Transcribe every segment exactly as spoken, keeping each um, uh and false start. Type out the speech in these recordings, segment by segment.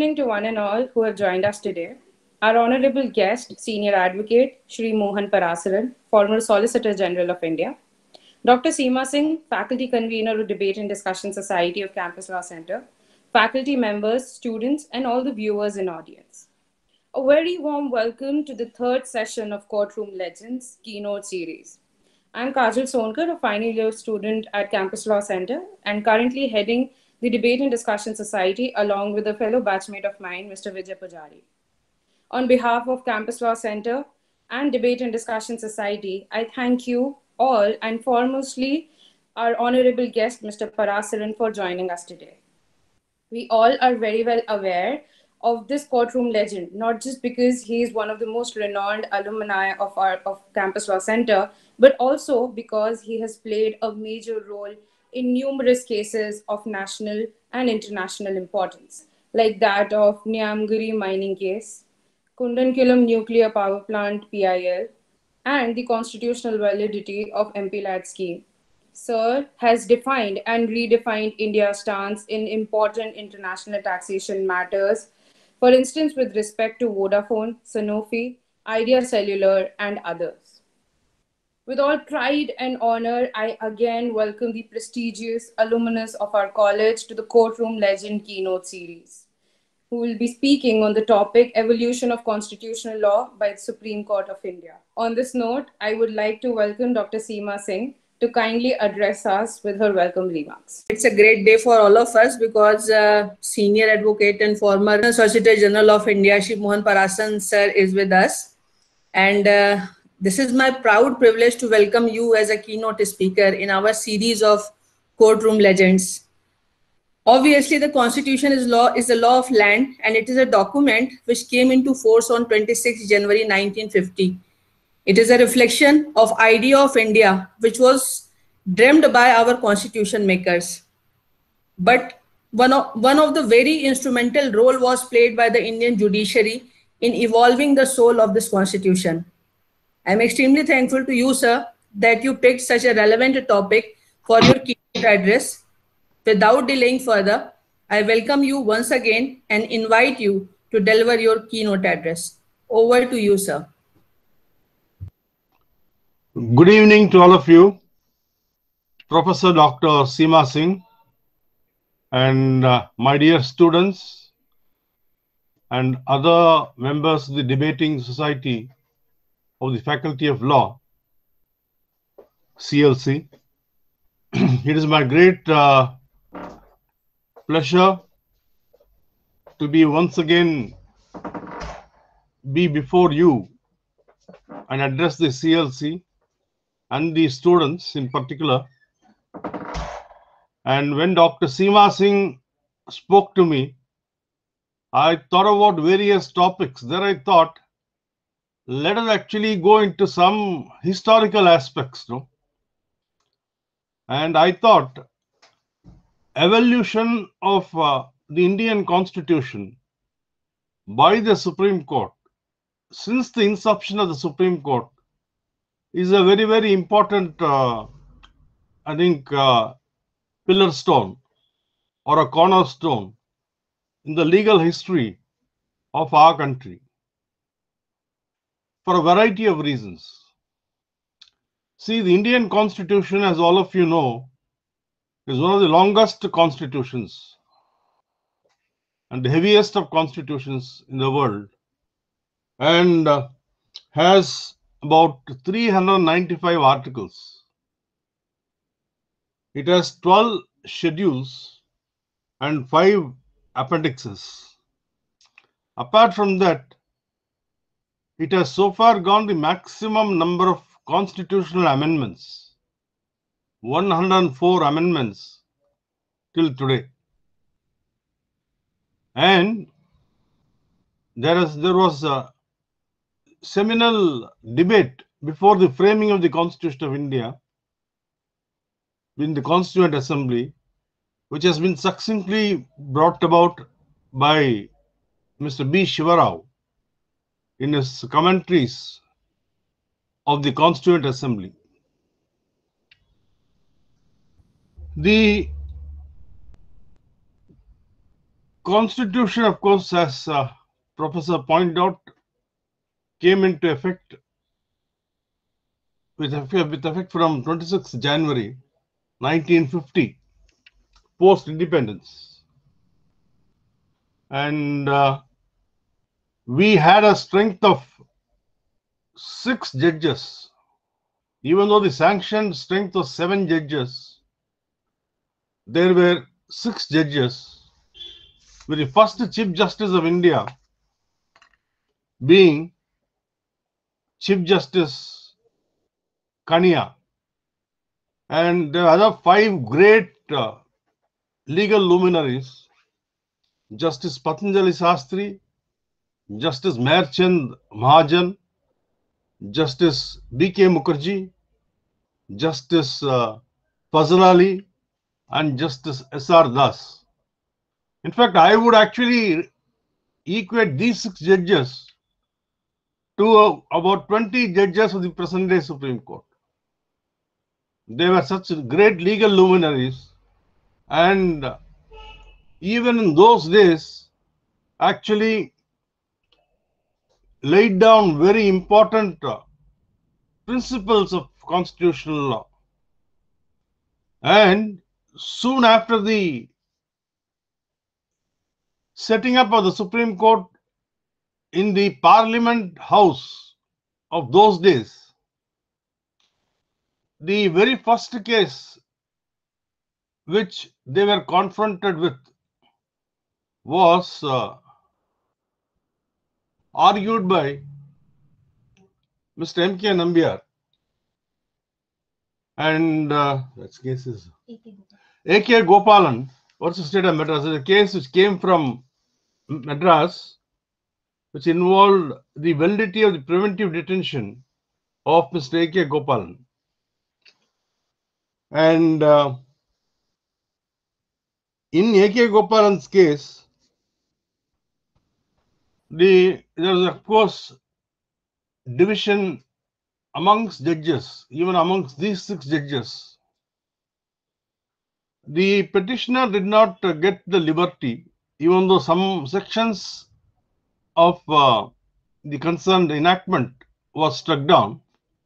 evening to one and all who have joined us today. Our honorable guest, Senior Advocate Shri Mohan Parasaran, former Solicitor General of India, Doctor Seema Singh, Faculty Convener of Debate and Discussion Society of Campus Law Center, faculty members, students, and all the viewers in audience. A very warm welcome to the third session of Courtroom Legends Keynote Series. I'm Kajal Sonkar, a final year student at Campus Law Center and currently heading the Debate and Discussion Society along with a fellow batchmate of mine, Mister Vijay Pujari. On behalf of Campus Law Center and Debate and Discussion Society, I thank you all and foremostly our honorable guest, Mister Parasaran, for joining us today. We all are very well aware of this courtroom legend, not just because he is one of the most renowned alumni of our of Campus Law Center, but also because he has played a major role in numerous cases of national and international importance, like that of Nyamgiri mining case, Kundankulam nuclear power plant P I L, and the constitutional validity of M P Lad scheme. Sir has defined and redefined India's stance in important international taxation matters, for instance, with respect to Vodafone, Sanofi, Idea Cellular, and others. With all pride and honor, I again welcome the prestigious alumnus of our college to the Courtroom Legend Keynote Series, who will be speaking on the topic Evolution of Constitutional Law by the Supreme Court of India. On this note, I would like to welcome Doctor Seema Singh to kindly address us with her welcome remarks. It's a great day for all of us because uh, Senior Advocate and former Solicitor General of India, Shri Mohan Parasaran sir, is with us. And uh, this is my proud privilege to welcome you as a keynote speaker in our series of Courtroom Legends. Obviously, the Constitution is law is the law of land, and it is a document which came into force on twenty-sixth January nineteen fifty. It is a reflection of idea of India, which was dreamed by our constitution makers. But one of, one of the very instrumental role was played by the Indian judiciary in evolving the soul of this constitution. I'm extremely thankful to you, sir, that you picked such a relevant topic for your keynote address. Without delaying further, I welcome you once again and invite you to deliver your keynote address. Over to you, sir. Good evening to all of you. Professor Doctor Seema Singh and uh, my dear students and other members of the Debating Society of the Faculty of Law, C L C. It is my great uh, pleasure to be once again be before you and address the C L C and the students in particular. And when Doctor Seema Singh spoke to me, I thought about various topics. Then I thought, let us actually go into some historical aspects, no? And I thought, evolution of uh, the Indian Constitution by the Supreme Court, since the inception of the Supreme Court, is a very, very important, uh, I think, uh, pillar stone or a cornerstone in the legal history of our country for a variety of reasons. See, the Indian Constitution, as all of you know, is one of the longest constitutions and the heaviest of constitutions in the world, and uh, has about three hundred ninety-five articles. It has twelve schedules and five appendixes. Apart from that, it has so far gone the maximum number of constitutional amendments, one hundred four amendments till today. And there is there was a seminal debate before the framing of the Constitution of India in the Constituent Assembly, which has been succinctly brought about by Mister B. Shivarao in his commentaries of the Constituent Assembly. The Constitution, of course, as uh, Professor pointed out, came into effect with effect, with effect from twenty-sixth January nineteen fifty, post-independence. And uh, we had a strength of six judges. Even though the sanctioned strength was seven judges, there were six judges, with the first Chief Justice of India being Chief Justice Kania. And the other five great uh, legal luminaries, Justice Patanjali Sastri, Justice Meherchand Mahajan, Justice B K Mukherjee, Justice uh, Fazl Ali, and Justice S R Das. In fact, I would actually equate these six judges to uh, about twenty judges of the present day Supreme Court. They were such great legal luminaries, and uh, even in those days, actually laid down very important uh, principles of constitutional law. And soon after the setting up of the Supreme Court in the Parliament House of those days, the very first case which they were confronted with was uh, argued by Mister M K Nambiar, and uh, that case is A K Gopalan versus State of Madras. It's a case which came from Madras, which involved the validity of the preventive detention of Mister A K Gopalan. And uh, in A K Gopalan's case, the there was, of course, division amongst judges, even amongst these six judges. The petitioner did not uh, get the liberty, even though some sections of uh, the concerned enactment was struck down.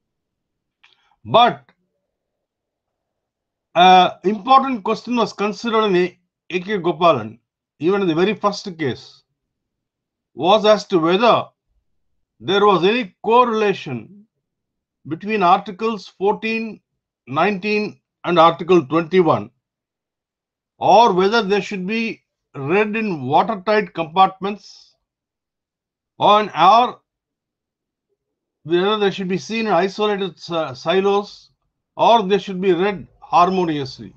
But an important question was considered in A K Gopalan, even in the very first case, was as to whether there was any correlation between Articles fourteen, nineteen and Article twenty-one, or whether they should be read in watertight compartments, or, or whether they should be seen in isolated uh, silos, or they should be read harmoniously.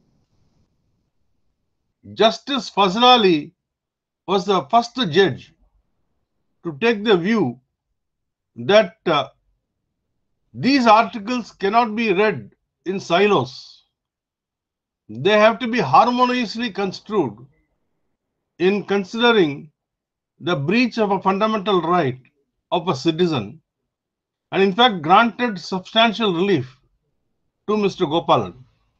Justice Fazl Ali was the first judge to take the view that uh, these articles cannot be read in silos. They have to be harmoniously construed in considering the breach of a fundamental right of a citizen, and in fact granted substantial relief to Mister Gopalan.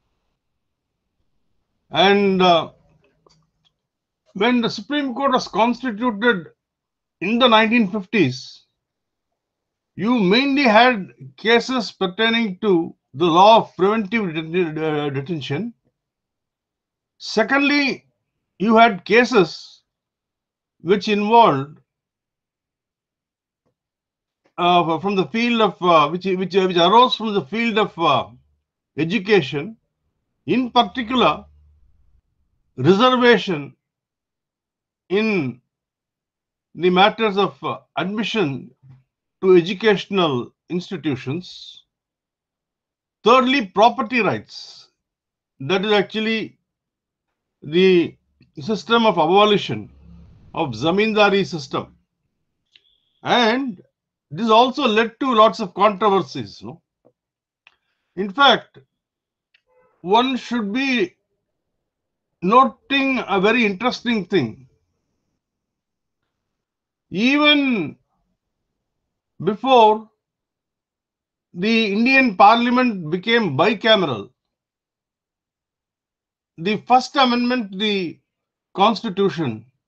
And uh, when the Supreme Court was constituted in the nineteen fifties, you mainly had cases pertaining to the law of preventive det uh, detention. Secondly, you had cases which involved uh, from the field of uh, which, which which arose from the field of uh, education, in particular reservation in the matters of uh, admission to educational institutions. Thirdly, property rights. That is actually the system of abolition of zamindari system, and this also led to lots of controversies. No? In fact, one should be noting a very interesting thing. Even before the Indian Parliament became bicameral, the first amendment to the Constitution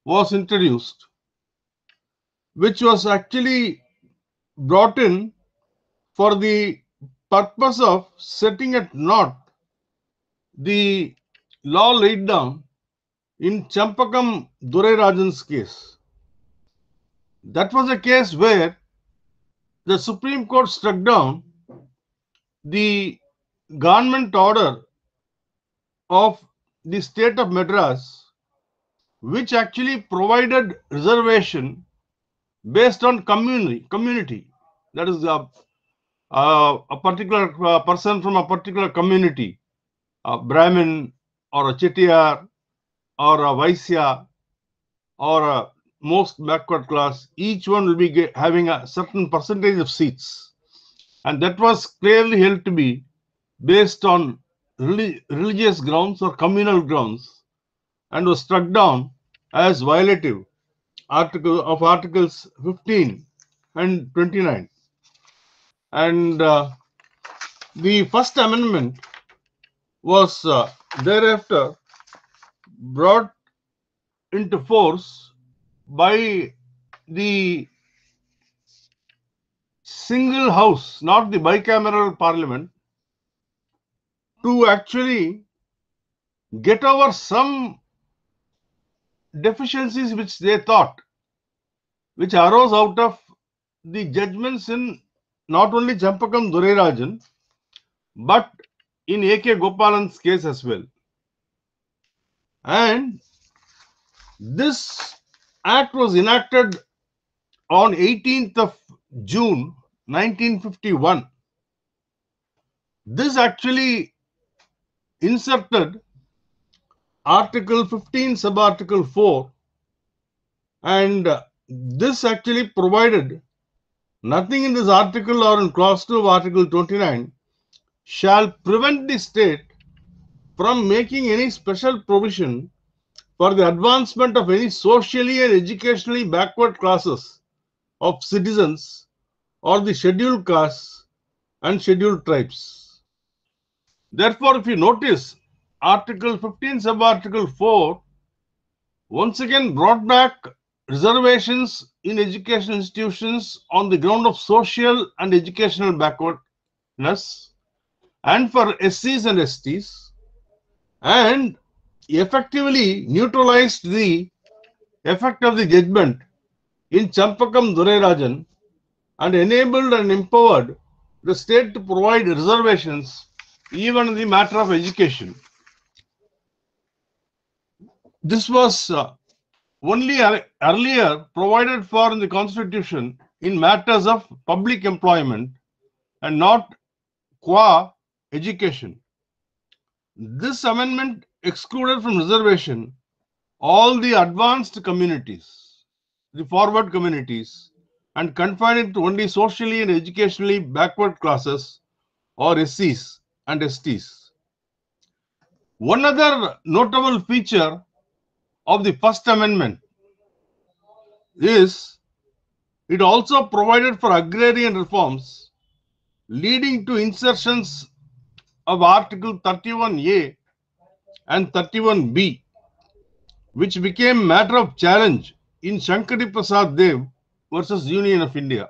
was introduced, which was actually brought in for the purpose of setting at naught the law laid down in Champakam Durarajan's case. That was a case where the Supreme Court struck down the government order of the state of Madras, which actually provided reservation based on community. community. That is a, a, a particular uh, person from a particular community, a Brahmin or a Chettiar or a Vaisya or a most backward class, each one will be get, having a certain percentage of seats. And that was clearly held to be based on relig religious grounds or communal grounds, and was struck down as violative article of Articles fifteen and twenty-nine. And uh, the First Amendment was uh, thereafter brought into force by the single house, not the bicameral parliament, to actually get over some deficiencies which they thought, which arose out of the judgments in not only Champakam Durarajan, but in A K Gopalan's case as well. And this act was enacted on eighteenth of June nineteen fifty-one. This actually inserted Article fifteen, Sub-Article four, and this actually provided nothing in this article or in clause two of Article twenty-nine shall prevent the state from making any special provision for the advancement of any socially and educationally backward classes of citizens or the scheduled castes and scheduled tribes. Therefore, if you notice, Article fifteen, Sub-Article four once again brought back reservations in educational institutions on the ground of social and educational backwardness, and for S Cs and S Ts, and effectively neutralized the effect of the judgment in Champakam Durarajan and enabled and empowered the state to provide reservations even in the matter of education. This was uh, only earlier provided for in the Constitution in matters of public employment and not qua education. This amendment excluded from reservation all the advanced communities, the forward communities, and confined it to only socially and educationally backward classes or S Cs and S Ts. One other notable feature of the First Amendment is it also provided for agrarian reforms, leading to insertions of Article thirty-one A and thirty-one B, which became matter of challenge in Shankari Prasad Dev versus Union of India.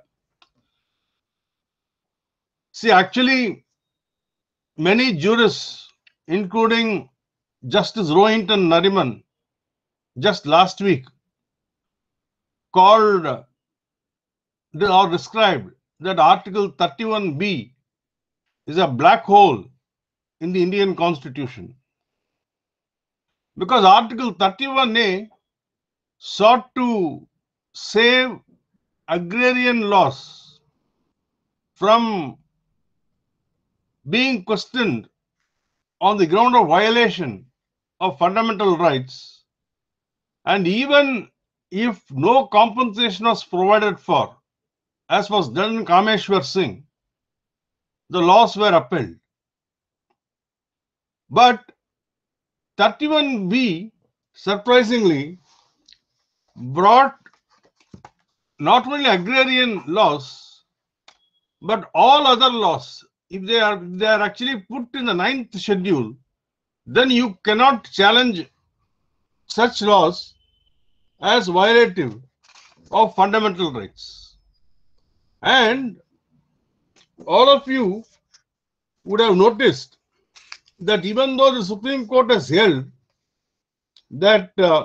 See, actually, many jurists, including Justice Rohinton Nariman, just last week, called or described that Article thirty-one B is a black hole in the Indian Constitution. Because Article thirty-one A sought to save agrarian laws from being questioned on the ground of violation of fundamental rights, and even if no compensation was provided for, as was done in Kameshwar Singh, the laws were upheld. But thirty-one B, surprisingly, brought not only agrarian laws, but all other laws. If they are, they are actually put in the ninth schedule, then you cannot challenge such laws as violative of fundamental rights. And all of you would have noticed that even though the Supreme Court has held that uh,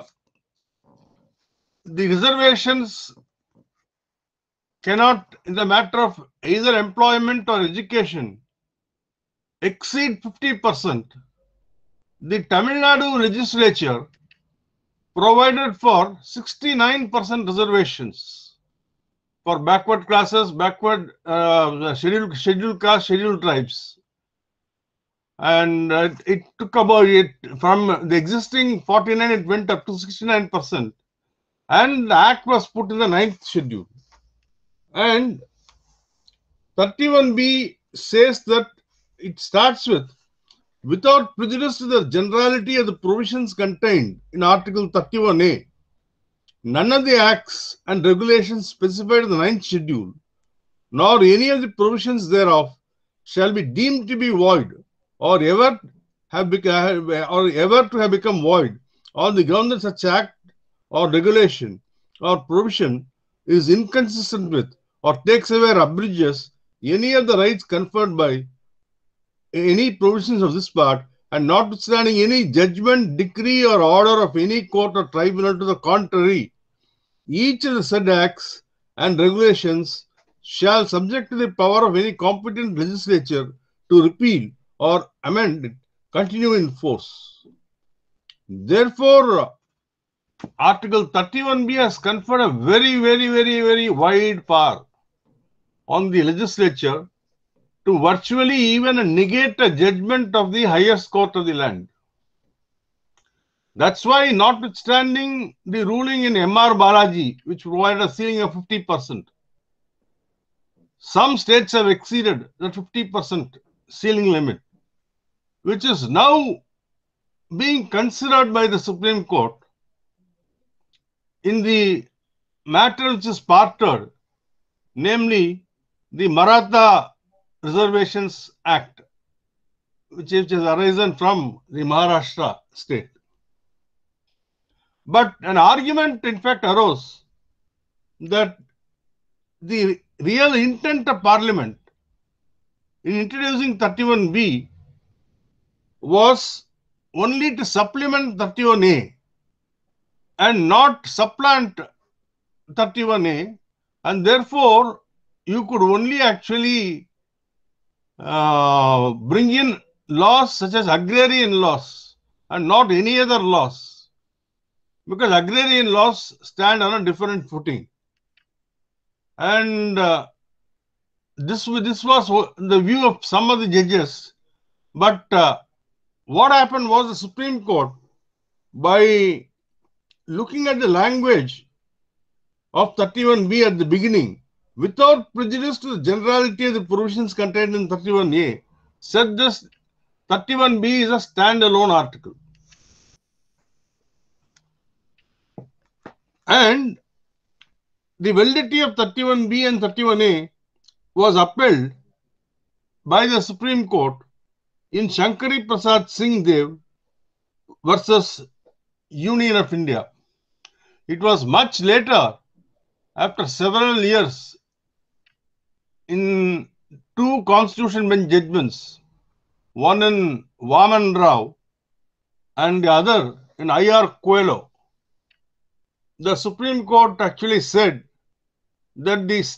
the reservations cannot, in the matter of either employment or education, exceed fifty percent, the Tamil Nadu legislature provided for sixty-nine percent reservations for backward classes, backward uh, scheduled, scheduled caste, scheduled tribes. And uh, it took about it from the existing forty-nine, it went up to sixty-nine percent. And the act was put in the ninth schedule. And thirty-one B says that it starts with, without prejudice to the generality of the provisions contained in Article thirty-one A, none of the acts and regulations specified in the ninth schedule, nor any of the provisions thereof, shall be deemed to be void or ever have become, or ever to have become void on the ground that such act or regulation or provision is inconsistent with or takes away or abridges any of the rights conferred by any provisions of this part, and notwithstanding any judgment, decree, or order of any court or tribunal to the contrary, each of the said acts and regulations shall, subject to the power of any competent legislature to repeal or amend it, continue in force. Therefore, Article thirty-one B has conferred a very, very, very, very wide power on the legislature to virtually even negate a judgment of the highest court of the land. That's why, notwithstanding the ruling in M R Balaji, which provided a ceiling of fifty percent, some states have exceeded the fifty percent ceiling limit, which is now being considered by the Supreme Court in the matter which is parted, namely the Maratha Reservations Act, which is, which has arisen from the Maharashtra state. But an argument, in fact, arose that the real intent of Parliament in introducing thirty-one B was only to supplement thirty-one A and not supplant thirty-one A, and therefore you could only actually uh, bring in laws such as agrarian laws and not any other laws, because agrarian laws stand on a different footing. And uh, this, this was the view of some of the judges. But uh, what happened was the Supreme Court, by looking at the language of thirty-one B at the beginning, without prejudice to the generality of the provisions contained in thirty-one A, said this thirty-one B is a standalone article. And the validity of thirty-one B and thirty-one A was upheld by the Supreme Court in Shankari Prasad Singh Dev versus Union of India. It was much later, after several years, in two Constitution Bench judgments, one in Vaman Rao and the other in I R Coelho, the Supreme Court actually said that the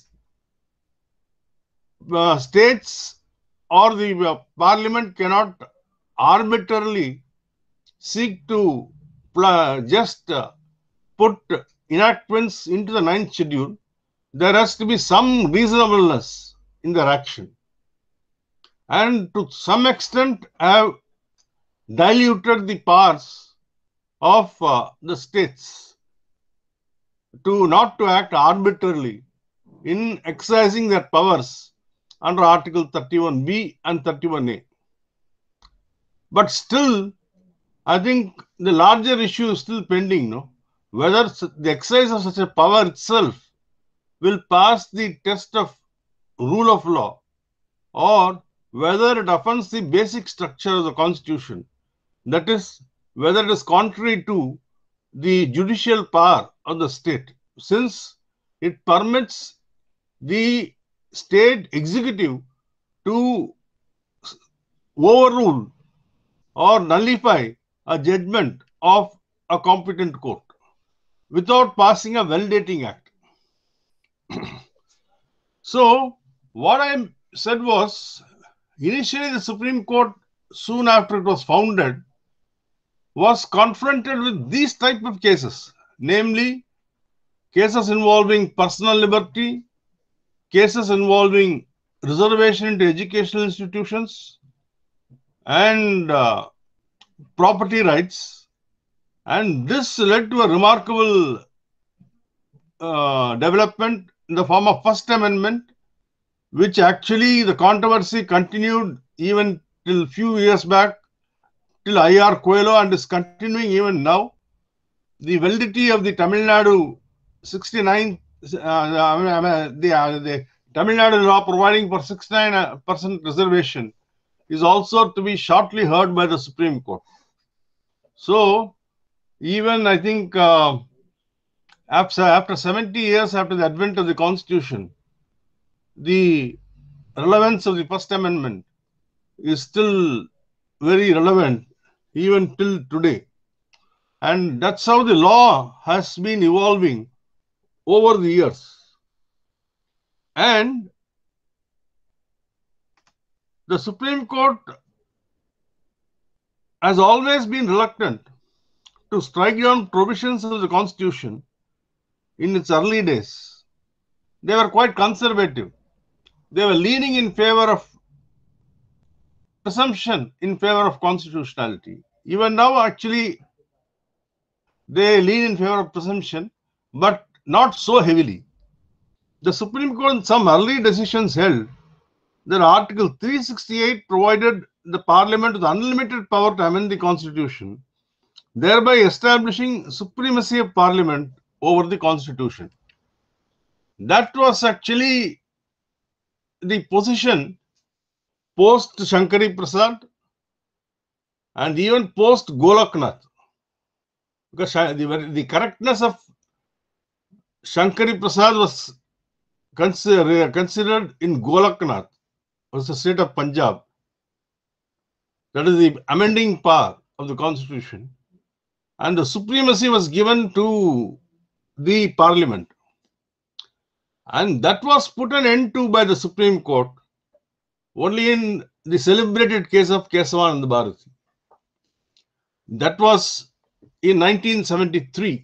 uh, states or the uh, Parliament cannot arbitrarily seek to uh, just uh, put enactments into the ninth schedule. There has to be some reasonableness in their action, and to some extent have diluted the powers of uh, the states to not to act arbitrarily in exercising their powers under Article thirty-one B and thirty-one A. But still, I think the larger issue is still pending, no? Whether the exercise of such a power itself will pass the test of rule of law, or whether it offends the basic structure of the Constitution. That is, whether it is contrary to the judicial power of the state, since it permits the state executive to overrule or nullify a judgment of a competent court without passing a validating act. So, what I said was, initially the Supreme Court, soon after it was founded, was confronted with these type of cases, namely cases involving personal liberty, cases involving reservation into educational institutions, and uh, property rights. And this led to a remarkable uh, development in the form of First Amendment, which actually the controversy continued even till few years back, till I R Coelho, and is continuing even now. The validity of the Tamil Nadu sixty-nine, uh, I mean, the, uh, the Tamil Nadu law providing for sixty-nine percent reservation is also to be shortly heard by the Supreme Court. So, even I think uh, after, after seventy years after the advent of the Constitution, the relevance of the First Amendment is still very relevant even till today. And that's how the law has been evolving over the years. And the Supreme Court has always been reluctant to strike down provisions of the Constitution in its early days. They were quite conservative. They were leaning in favor of presumption in favor of constitutionality. Even now, actually, they lean in favor of presumption, but not so heavily. The Supreme Court in some early decisions held that Article three sixty-eight provided the Parliament with unlimited power to amend the Constitution, thereby establishing supremacy of Parliament over the Constitution. That was actually the position post Shankari Prasad and even post Golaknath. Because the, the correctness of Shankari Prasad was consider, considered in Golaknath, was the state of Punjab. That is the amending power of the Constitution. And the supremacy was given to the Parliament. And that was put an end to by the Supreme Court only in the celebrated case of Kesavananda Bharati. That was in nineteen seventy-three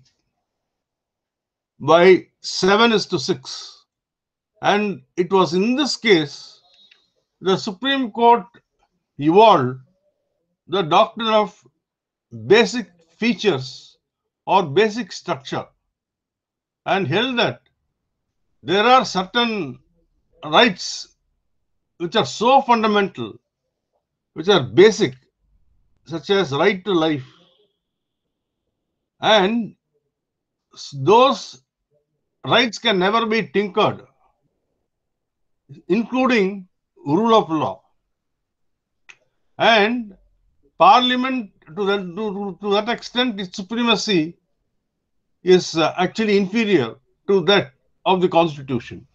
by seven is to six. And it was in this case the Supreme Court evolved the doctrine of basic features or basic structure and held that there are certain rights which are so fundamental, which are basic, such as right to life, and those rights can never be tinkered, including rule of law. And Parliament, to that, to, to that extent, its supremacy is uh, actually inferior to that of the Constitution.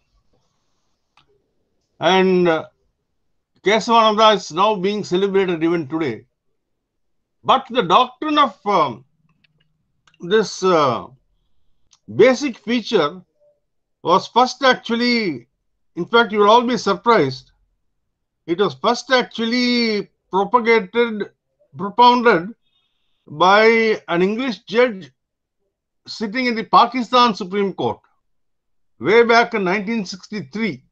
And uh, Kesavananda is now being celebrated even today. But the doctrine of um, this uh, basic feature was first actually, in fact, you will all be surprised, it was first actually propagated, propounded by an English judge sitting in the Pakistan Supreme Court way back in nineteen sixty-three.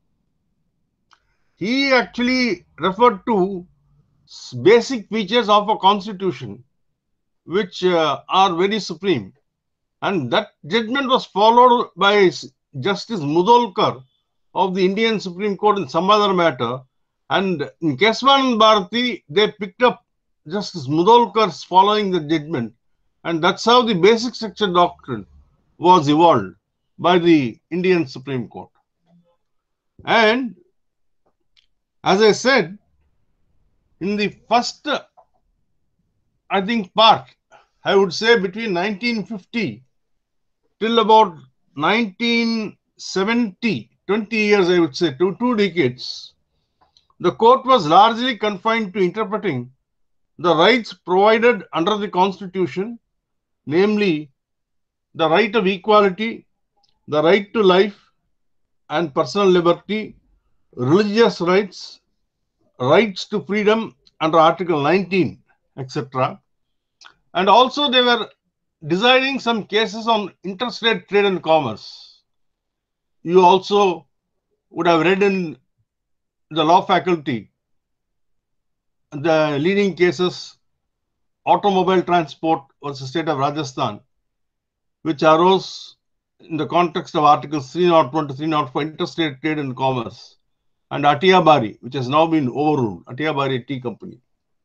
He actually referred to basic features of a constitution which uh, are very supreme. And that judgment was followed by Justice Mudolkar of the Indian Supreme Court in some other matter. And in Kesavananda Bharati, they picked up Justice Mudolkar's following the judgment. And that's how the basic structure doctrine was evolved by the Indian Supreme Court. And as I said, in the first, I think, part, I would say between nineteen fifty till about nineteen seventy, twenty years, I would say, two, two decades, the court was largely confined to interpreting the rights provided under the Constitution, namely the right of equality, the right to life and personal liberty, religious rights, rights to freedom under Article nineteen, et cetera. And also they were deciding some cases on interstate trade and commerce. You also would have read in the law faculty the leading cases, automobile transport versus state of Rajasthan, which arose in the context of Articles three oh one to three oh four, interstate trade and commerce, and Atia Bari, which has now been overruled, Atia Bari Tea Company.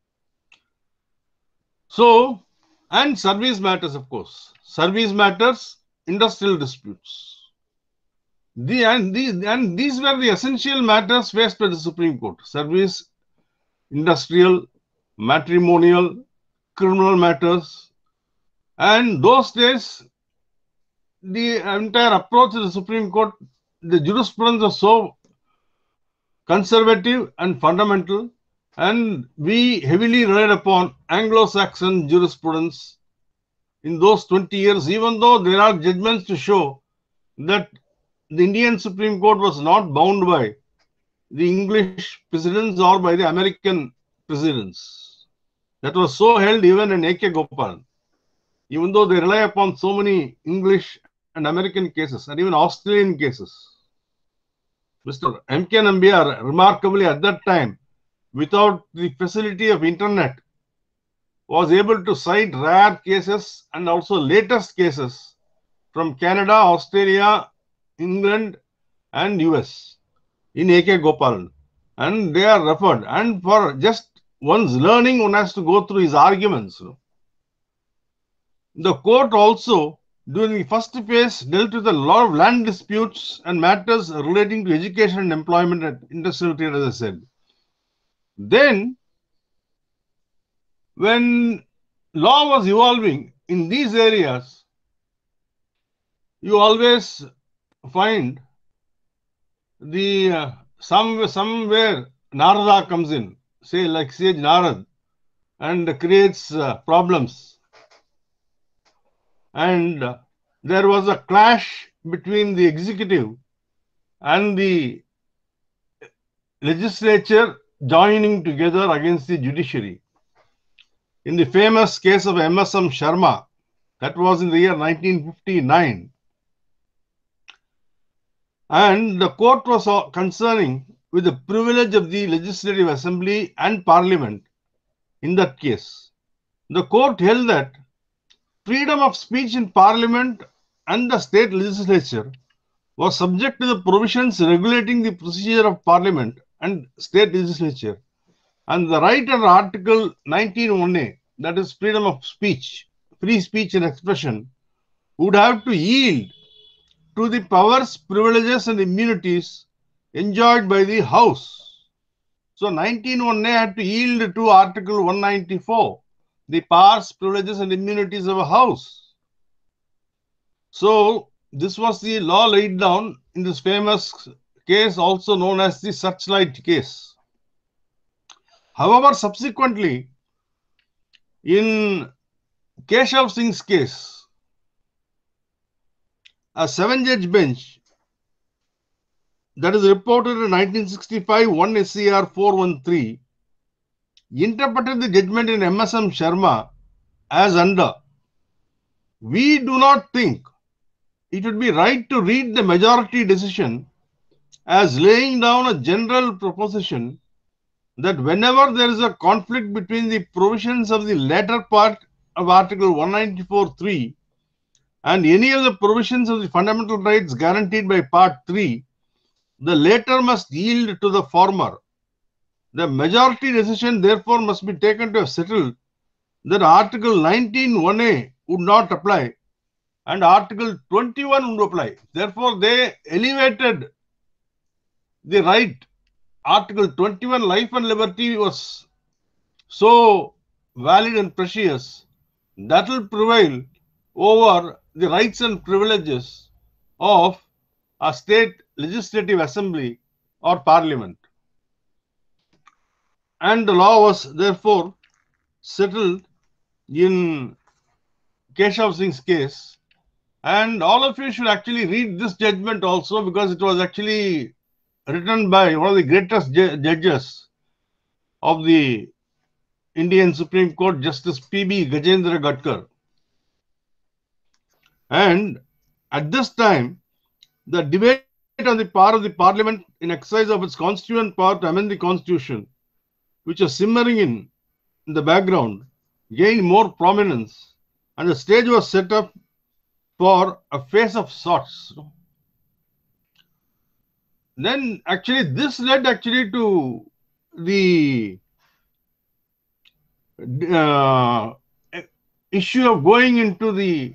So, and service matters, of course. Service matters, industrial disputes. The, and, these, and these were the essential matters faced by the Supreme Court. Service, industrial, matrimonial, criminal matters. And those days, the entire approach of the Supreme Court, the jurisprudence was so conservative and fundamental, and we heavily relied upon Anglo-Saxon jurisprudence in those twenty years, even though there are judgments to show that the Indian Supreme Court was not bound by the English precedents or by the American precedents. That was so held even in A K Gopalan. Even though they rely upon so many English and American cases and even Australian cases. Mister M K Nambiar, remarkably at that time, without the facility of internet, was able to cite rare cases and also latest cases from Canada, Australia, England and U S in A K Gopalan. And they are referred. And for just one's learning, one has to go through his arguments. The court also, during the first phase, dealt with a lot of land disputes and matters relating to education and employment and industrial trade, as I said. Then, when law was evolving in these areas, you always find the uh, some, somewhere Narada comes in, say like sage Narad, and creates uh, problems. And uh, there was a clash between the executive and the legislature joining together against the judiciary. In the famous case of M S M Sharma, that was in the year nineteen fifty-nine. And the court was concerning with the privilege of the Legislative Assembly and Parliament in that case. The court held that freedom of speech in Parliament and the state legislature was subject to the provisions regulating the procedure of Parliament and state legislature. And the right under Article nineteen one A, that is freedom of speech, free speech and expression, would have to yield to the powers, privileges and immunities enjoyed by the House. So nineteen one A had to yield to Article one ninety-four, the powers, privileges and immunities of a House. So this was the law laid down in this famous case, also known as the Searchlight case. However, subsequently, in Keshav Singh's case, a seven-judge bench that is reported in nineteen sixty-five, one S C R four one three, interpreted the judgment in M S M Sharma as under, we do not think it would be right to read the majority decision as laying down a general proposition that whenever there is a conflict between the provisions of the latter part of Article one ninety-four three and any of the provisions of the fundamental rights guaranteed by Part three, the latter must yield to the former. The majority decision therefore must be taken to have settled that Article nineteen one A would not apply and Article twenty-one would apply. Therefore, they elevated the right. Article twenty-one, life and liberty, was so valid and precious that will prevail over the rights and privileges of a state legislative assembly or parliament. And the law was therefore settled in Keshav Singh's case. And all of you should actually read this judgment also, because it was actually written by one of the greatest ju judges of the Indian Supreme Court, Justice P B Gajendra Gadkar. And at this time, the debate on the part of the Parliament in exercise of its constituent power to amend the Constitution, which was simmering in, in the background, gained more prominence, and the stage was set up for a phase of sorts. Then actually this led actually to the uh, issue of going into the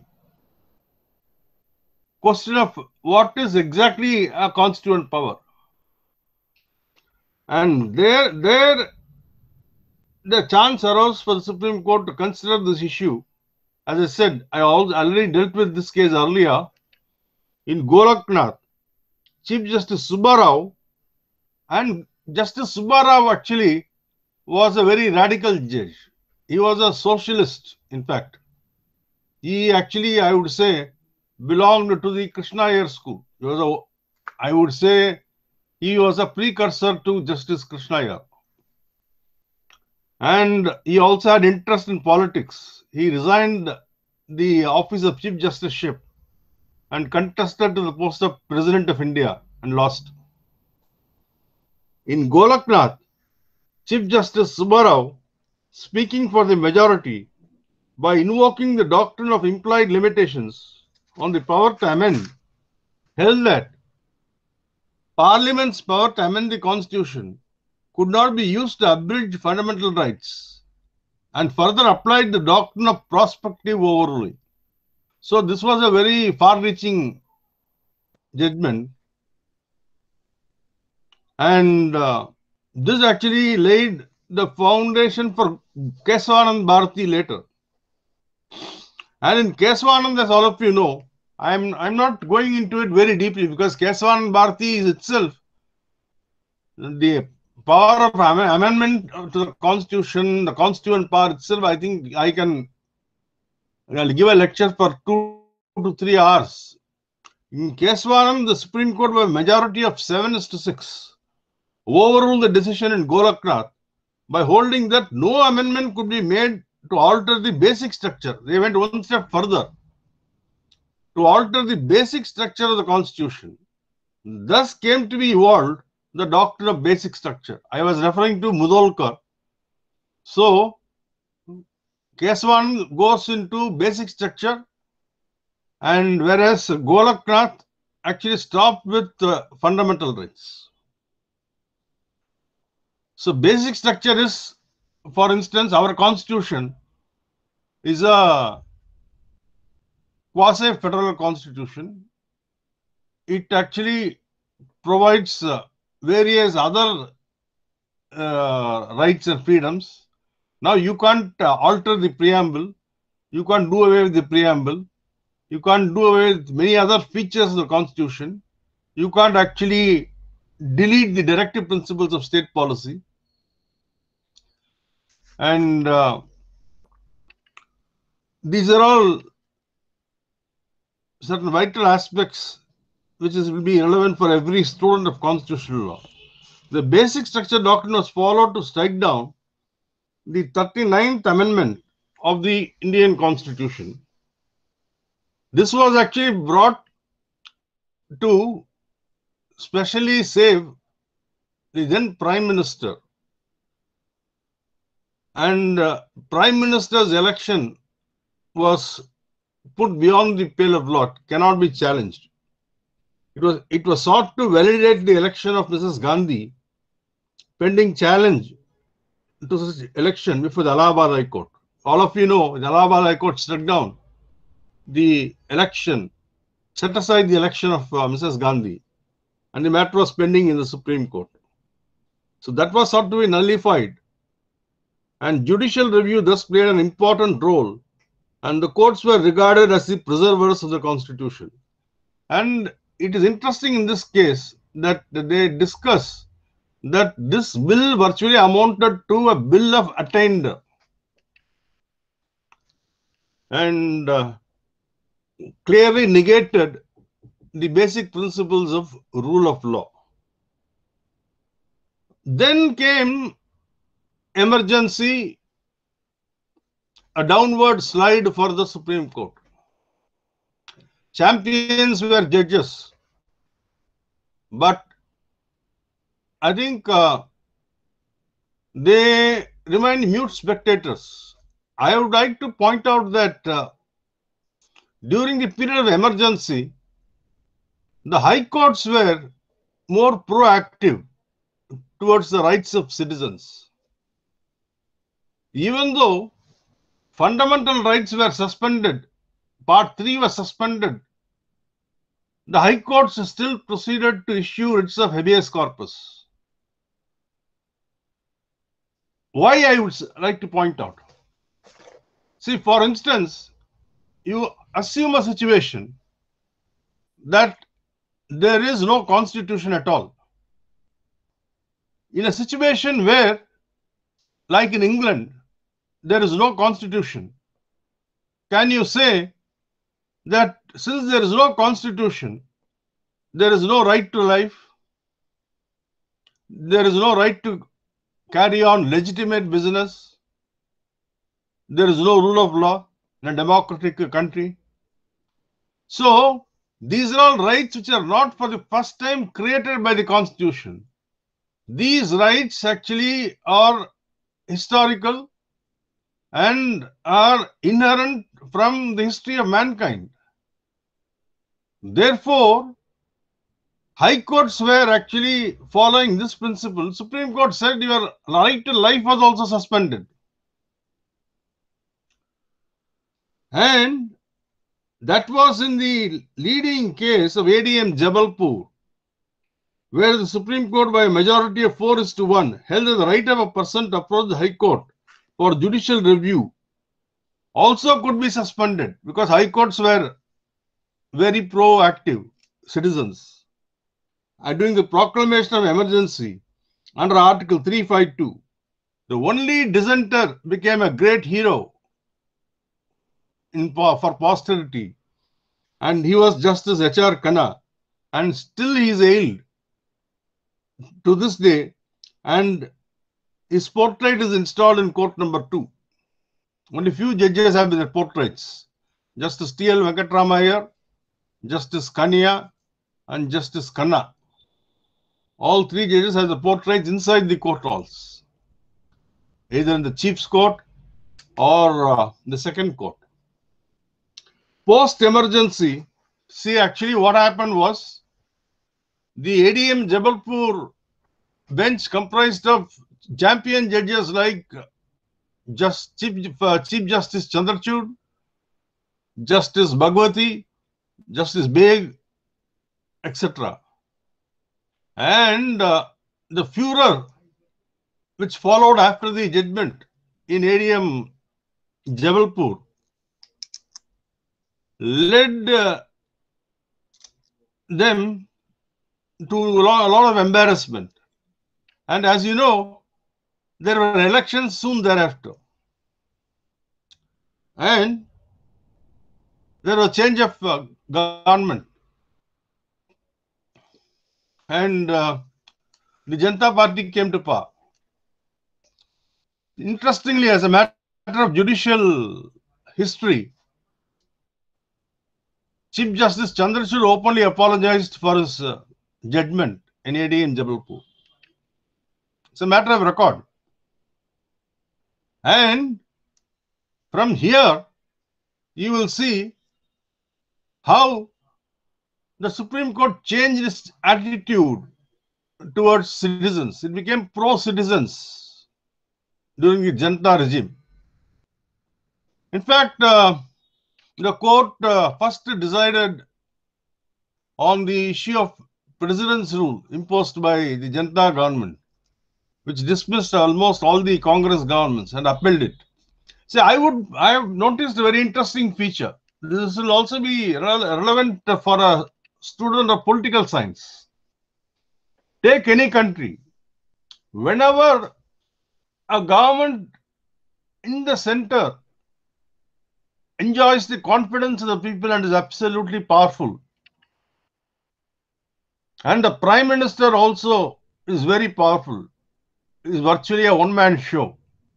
question of what is exactly a constituent power. And there, there the chance arose for the Supreme Court to consider this issue. As I said, I already dealt with this case earlier. In Golaknath, Chief Justice Subba Rao, and Justice Subba Rao actually was a very radical judge. He was a socialist, in fact. He actually, I would say, belonged to the Krishna Iyer school. He was a, I would say, he was a precursor to Justice Krishna Iyer. And he also had interest in politics. He resigned the office of Chief Justiceship and contested to the post of President of India and lost. In Golaknath, Chief Justice Subba Rao, speaking for the majority by invoking the doctrine of implied limitations on the power to amend, held that Parliament's power to amend the Constitution could not be used to abridge fundamental rights, and further applied the doctrine of prospective overruling. So this was a very far-reaching judgment, and uh, this actually laid the foundation for Kesavanand Bharati later. And in Kesavanand, as all of you know, I'm, I'm not going into it very deeply, because Kesavanand Bharati is itself the power of am amendment to the Constitution, the constituent power itself. I think I can I'll give a lecture for two to three hours. In Kesavanand, the Supreme Court, by a majority of seven is to six, overruled the decision in Golaknath by holding that no amendment could be made to alter the basic structure. They went one step further, to alter the basic structure of the Constitution. Thus came to be evolved the doctrine of basic structure. I was referring to Mudolkar. So, Kesavanand goes into basic structure, and whereas Golaknath actually stopped with uh, fundamental rights. So, basic structure is, for instance, our Constitution is a quasi-federal constitution. It actually provides uh, various other uh, rights and freedoms. Now you can't uh, alter the preamble, you can't do away with the preamble, you can't do away with many other features of the Constitution, you can't actually delete the directive principles of state policy. And uh, these are all certain vital aspects which is, will be relevant for every student of constitutional law. The basic structure doctrine was followed to strike down the thirty-ninth Amendment of the Indian Constitution. This was actually brought to specially save the then Prime Minister. And uh, Prime Minister's election was put beyond the pale of law, cannot be challenged. It was, it was sought to validate the election of Missus Gandhi pending challenge to such election before the Allahabad High Court. All of you know the Allahabad High Court struck down the election, set aside the election of uh, Missus Gandhi, and the matter was pending in the Supreme Court. So that was sought to be nullified, and judicial review thus played an important role and the courts were regarded as the preservers of the constitution. And it is interesting in this case that they discuss that this bill virtually amounted to a bill of attainder, and uh, clearly negated the basic principles of rule of law. Then came emergency, a downward slide for the Supreme Court. Champions were judges, but I think uh, they remained mute spectators. I would like to point out that uh, during the period of emergency, the high courts were more proactive towards the rights of citizens. Even though fundamental rights were suspended, part three was suspended, the high courts still proceeded to issue writs of habeas corpus. Why, I would like to point out. See, for instance, you assume a situation that there is no constitution at all. In a situation where, like in England, there is no constitution, can you say that since there is no constitution, there is no right to life, there is no right to carry on legitimate business, there is no rule of law in a democratic country? So, these are all rights which are not for the first time created by the constitution. These rights actually are historical and are inherent from the history of mankind. Therefore, high courts were actually following this principle. Supreme Court said your right to life was also suspended. And that was in the leading case of A D M Jabalpur, where the Supreme Court by a majority of four is to one held that the right of a person to approach the High Court for judicial review also could be suspended, because High Courts were very proactive citizens. And during the proclamation of emergency under Article three fifty-two, the only dissenter became a great hero in, for posterity, and he was Justice H R Khanna, and still he is hailed to this day, and his portrait is installed in court number two. Only few judges have their portraits. Justice T L Venkatramaiah, Justice Kania, and Justice Khanna. All three judges have the portraits inside the court halls, either in the Chief's Court or uh, the second court. Post-emergency, see, actually what happened was the A D M Jabalpur bench comprised of champion judges like Just Chief, uh, Chief Justice Chandrachud, Justice Bhagwati, Justice Beg, et cetera. And uh, the furor which followed after the judgment in A D M Jabalpur led uh, them to a lot, a lot of embarrassment. And as you know, there were elections soon thereafter. And there was a change of uh, government. And uh, the Janata Party came to power. Interestingly, as a matter of judicial history, Chief Justice Chandrachud openly apologized for his uh, judgment in A D M Jabalpur. It's a matter of record. And from here, you will see how the Supreme Court changed its attitude towards citizens. It became pro-citizens during the Janata regime. In fact, uh, the court uh, first decided on the issue of President's rule imposed by the Janata government, which dismissed almost all the Congress governments and upheld it. See, I would, I have noticed a very interesting feature. This will also be rele- relevant for a student of political science. Take any country. Whenever a government in the center enjoys the confidence of the people and is absolutely powerful, and the prime minister also is very powerful, is virtually a one-man show,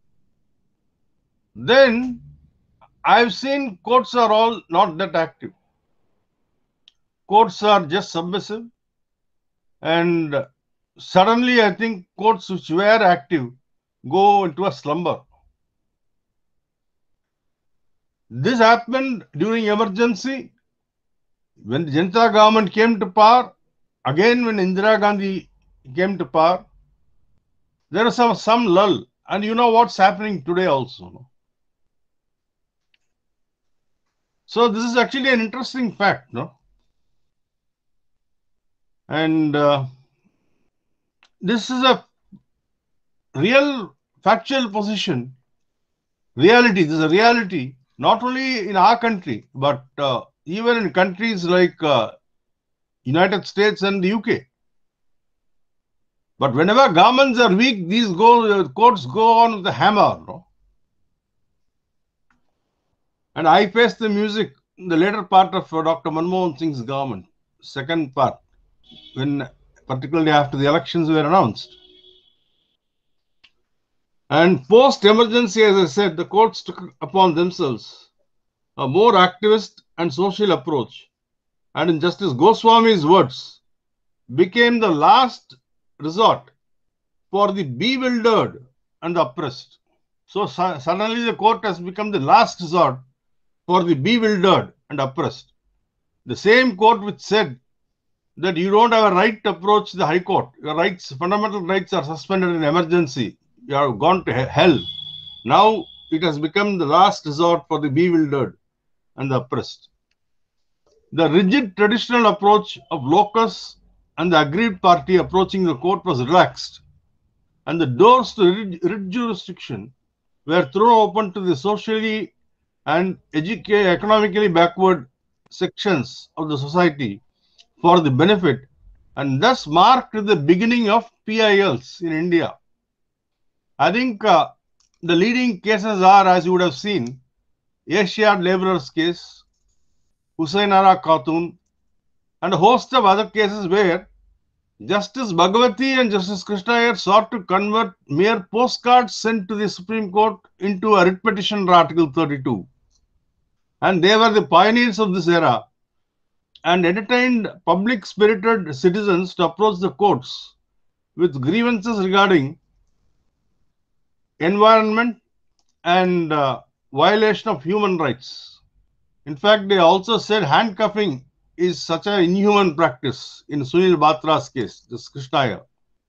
then I've seen courts are all not that active. Courts are just submissive, and suddenly I think courts which were active go into a slumber. This happened during emergency when the Janata government came to power. Again, when Indira Gandhi came to power, there was some, some lull. And you know what's happening today also. No? So this is actually an interesting fact. No? And uh, this is a real factual position. Reality, this is a reality, not only in our country, but uh, even in countries like uh, United States and the U K. But whenever governments are weak, these go, uh, courts go on with the hammer. No? And I faced the music in the later part of uh, Doctor Manmohan Singh's government, second part, when particularly after the elections were announced. And post-emergency, as I said, the courts took upon themselves a more activist and social approach. And in Justice Goswami's words, became the last resort for the bewildered and the oppressed. So su suddenly the court has become the last resort for the bewildered and oppressed. The same court which said that you don't have a right to approach the High Court. Your rights, fundamental rights are suspended in emergency. You have gone to hell. Now it has become the last resort for the bewildered and the oppressed. The rigid traditional approach of locus and the aggrieved party approaching the court was relaxed, and the doors to writ jurisdiction were thrown open to the socially and economically backward sections of the society for the benefit, and thus marked the beginning of P I Ls in India. I think uh, the leading cases are, as you would have seen, Asiad laborers case, Husainara Khatun, and a host of other cases where Justice Bhagwati and Justice Krishna Iyer sought to convert mere postcards sent to the Supreme Court into a writ petition under Article thirty-two. And they were the pioneers of this era and entertained public-spirited citizens to approach the courts with grievances regarding environment and uh, violation of human rights. In fact, they also said handcuffing is such an inhuman practice in Sunil Batra's case, this Krishna Iyer,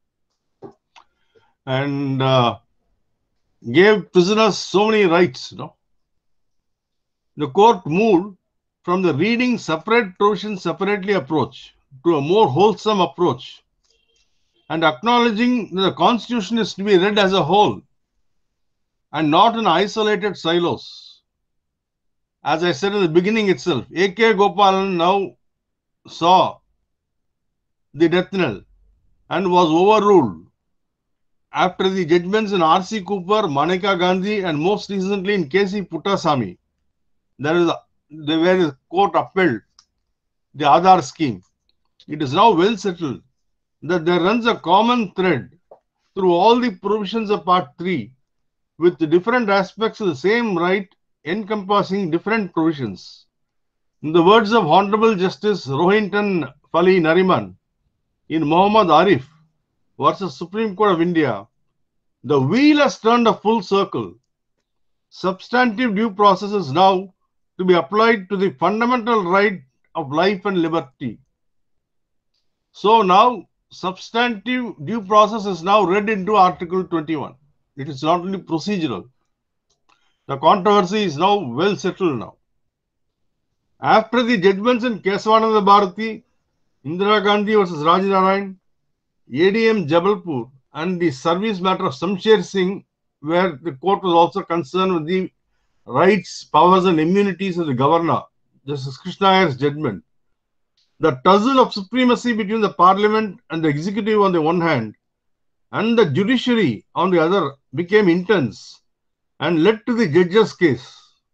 and uh, gave prisoners so many rights. You know? The court moved from the reading separate provisions separately approach to a more wholesome approach, and acknowledging that the Constitution is to be read as a whole and not in isolated silos. As I said in the beginning itself, A K Gopalan now saw the death knell and was overruled after the judgments in R C Cooper, Maneka Gandhi, and most recently in K C Puttasamy. There is a, the where the court upheld the Aadhaar scheme. It is now well settled that there runs a common thread through all the provisions of Part three with the different aspects of the same right encompassing different provisions. In the words of Honorable Justice Rohinton Fali Nariman in Muhammad Arif versus Supreme Court of India, the wheel has turned a full circle. Substantive due process is now to be applied to the fundamental right of life and liberty. So now substantive due process is now read into Article twenty-one. It is not only procedural. The controversy is now well settled now. After the judgments in Kesavananda Bharati, Indira Gandhi versus Raj Narayan, A D M Jabalpur, and the service matter of Shamsher Singh, where the court was also concerned with the rights, powers, and immunities of the governor, Justice Krishna Iyer's judgment, the tussle of supremacy between the parliament and the executive on the one hand and the judiciary on the other became intense and led to the judge's case.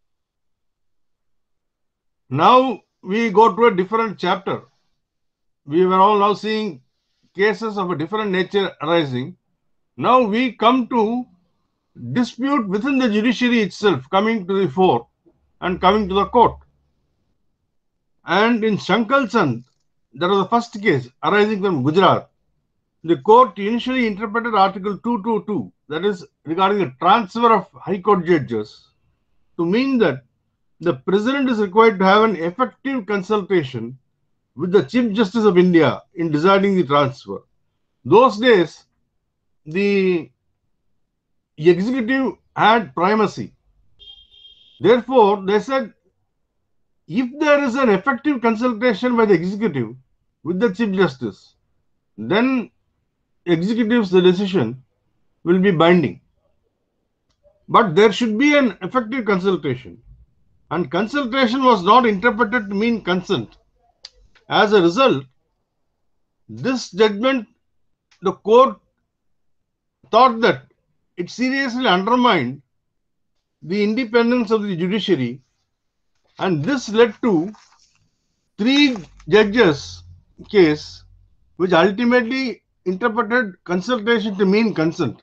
Now we go to a different chapter. We were all now seeing cases of a different nature arising. Now we come to dispute within the judiciary itself coming to the fore and coming to the court. And in Shankal Chand, that was the first case arising from Gujarat. The court initially interpreted Article two twenty-two, that is regarding the transfer of High Court judges, to mean that the President is required to have an effective consultation with the Chief Justice of India in deciding the transfer. Those days, the executive had primacy. Therefore, they said, if there is an effective consultation by the executive with the Chief Justice, then executive's decision will be binding. But there should be an effective consultation. And consultation was not interpreted to mean consent. As a result, this judgment, the court thought that it seriously undermined the independence of the judiciary, and this led to three judges case which ultimately interpreted consultation to mean consent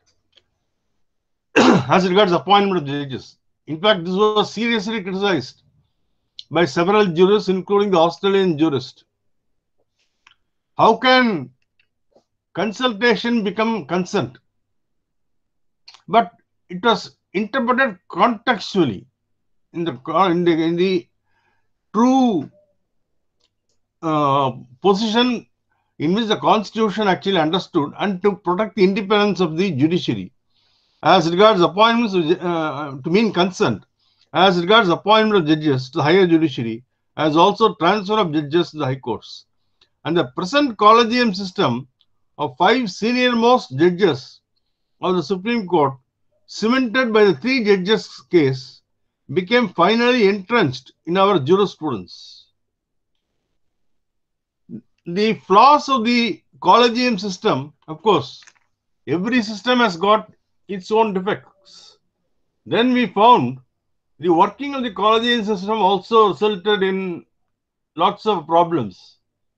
as regards appointment of judges. In fact, this was seriously criticized by several jurists, including the Australian jurist. How can consultation become consent? But it was interpreted contextually in the in the, in the true uh, position in which the Constitution actually understood, and to protect the independence of the judiciary. As regards appointments uh, to mean consent, as regards appointment of judges to the higher judiciary, as also transfer of judges to the high courts. And the present collegium system of five senior most judges of the Supreme Court, cemented by the three judges case, became finally entrenched in our jurisprudence. The flaws of the collegium system, of course, every system has got its own defects. Then we found the working of the collegium system also resulted in lots of problems.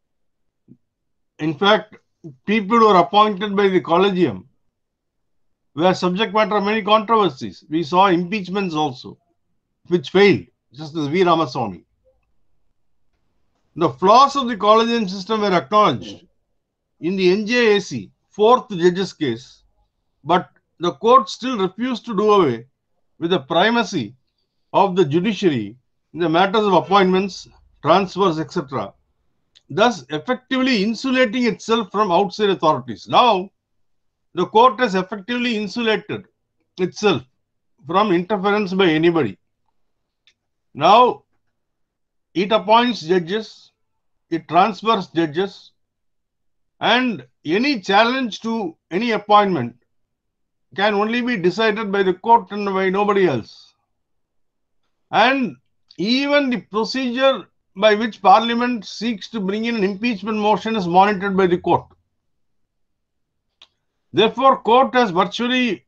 In fact, people who were appointed by the collegium were subject matter of many controversies. We saw impeachments also, which failed, just as V. Ramaswamy. The flaws of the collegium system were acknowledged in the N J A C fourth judge's case, but the court still refused to do away with the primacy of the judiciary in the matters of appointments, transfers, et cetera, thus effectively insulating itself from outside authorities. Now, the court has effectively insulated itself from interference by anybody. Now, it appoints judges, it transfers judges, and any challenge to any appointment can only be decided by the court and by nobody else. And even the procedure by which Parliament seeks to bring in an impeachment motion is monitored by the court. Therefore, court has virtually,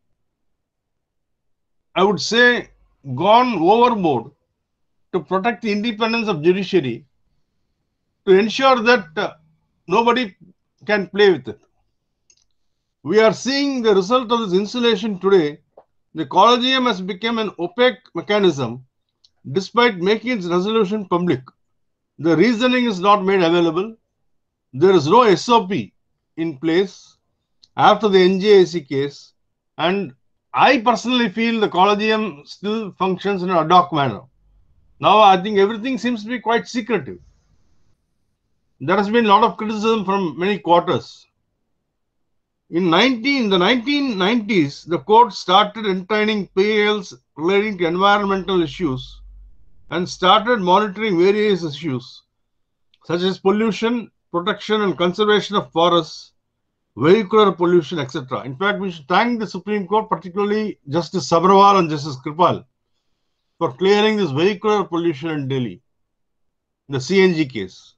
I would say, gone overboard to protect the independence of judiciary, to ensure that uh, nobody can play with it. We are seeing the result of this insulation today. The collegium has become an opaque mechanism despite making its resolution public. The reasoning is not made available. There is no S O P in place after the N J A C case, and I personally feel the collegium still functions in an ad hoc manner. Now I think everything seems to be quite secretive. There has been a lot of criticism from many quarters. In, nineteen, in the nineteen nineties, the court started entertaining P A Ls relating to environmental issues and started monitoring various issues such as pollution, protection and conservation of forests, vehicular pollution, et cetera. In fact, we should thank the Supreme Court, particularly Justice Sabharwal and Justice Kripal, for clearing this vehicular pollution in Delhi, the C N G case.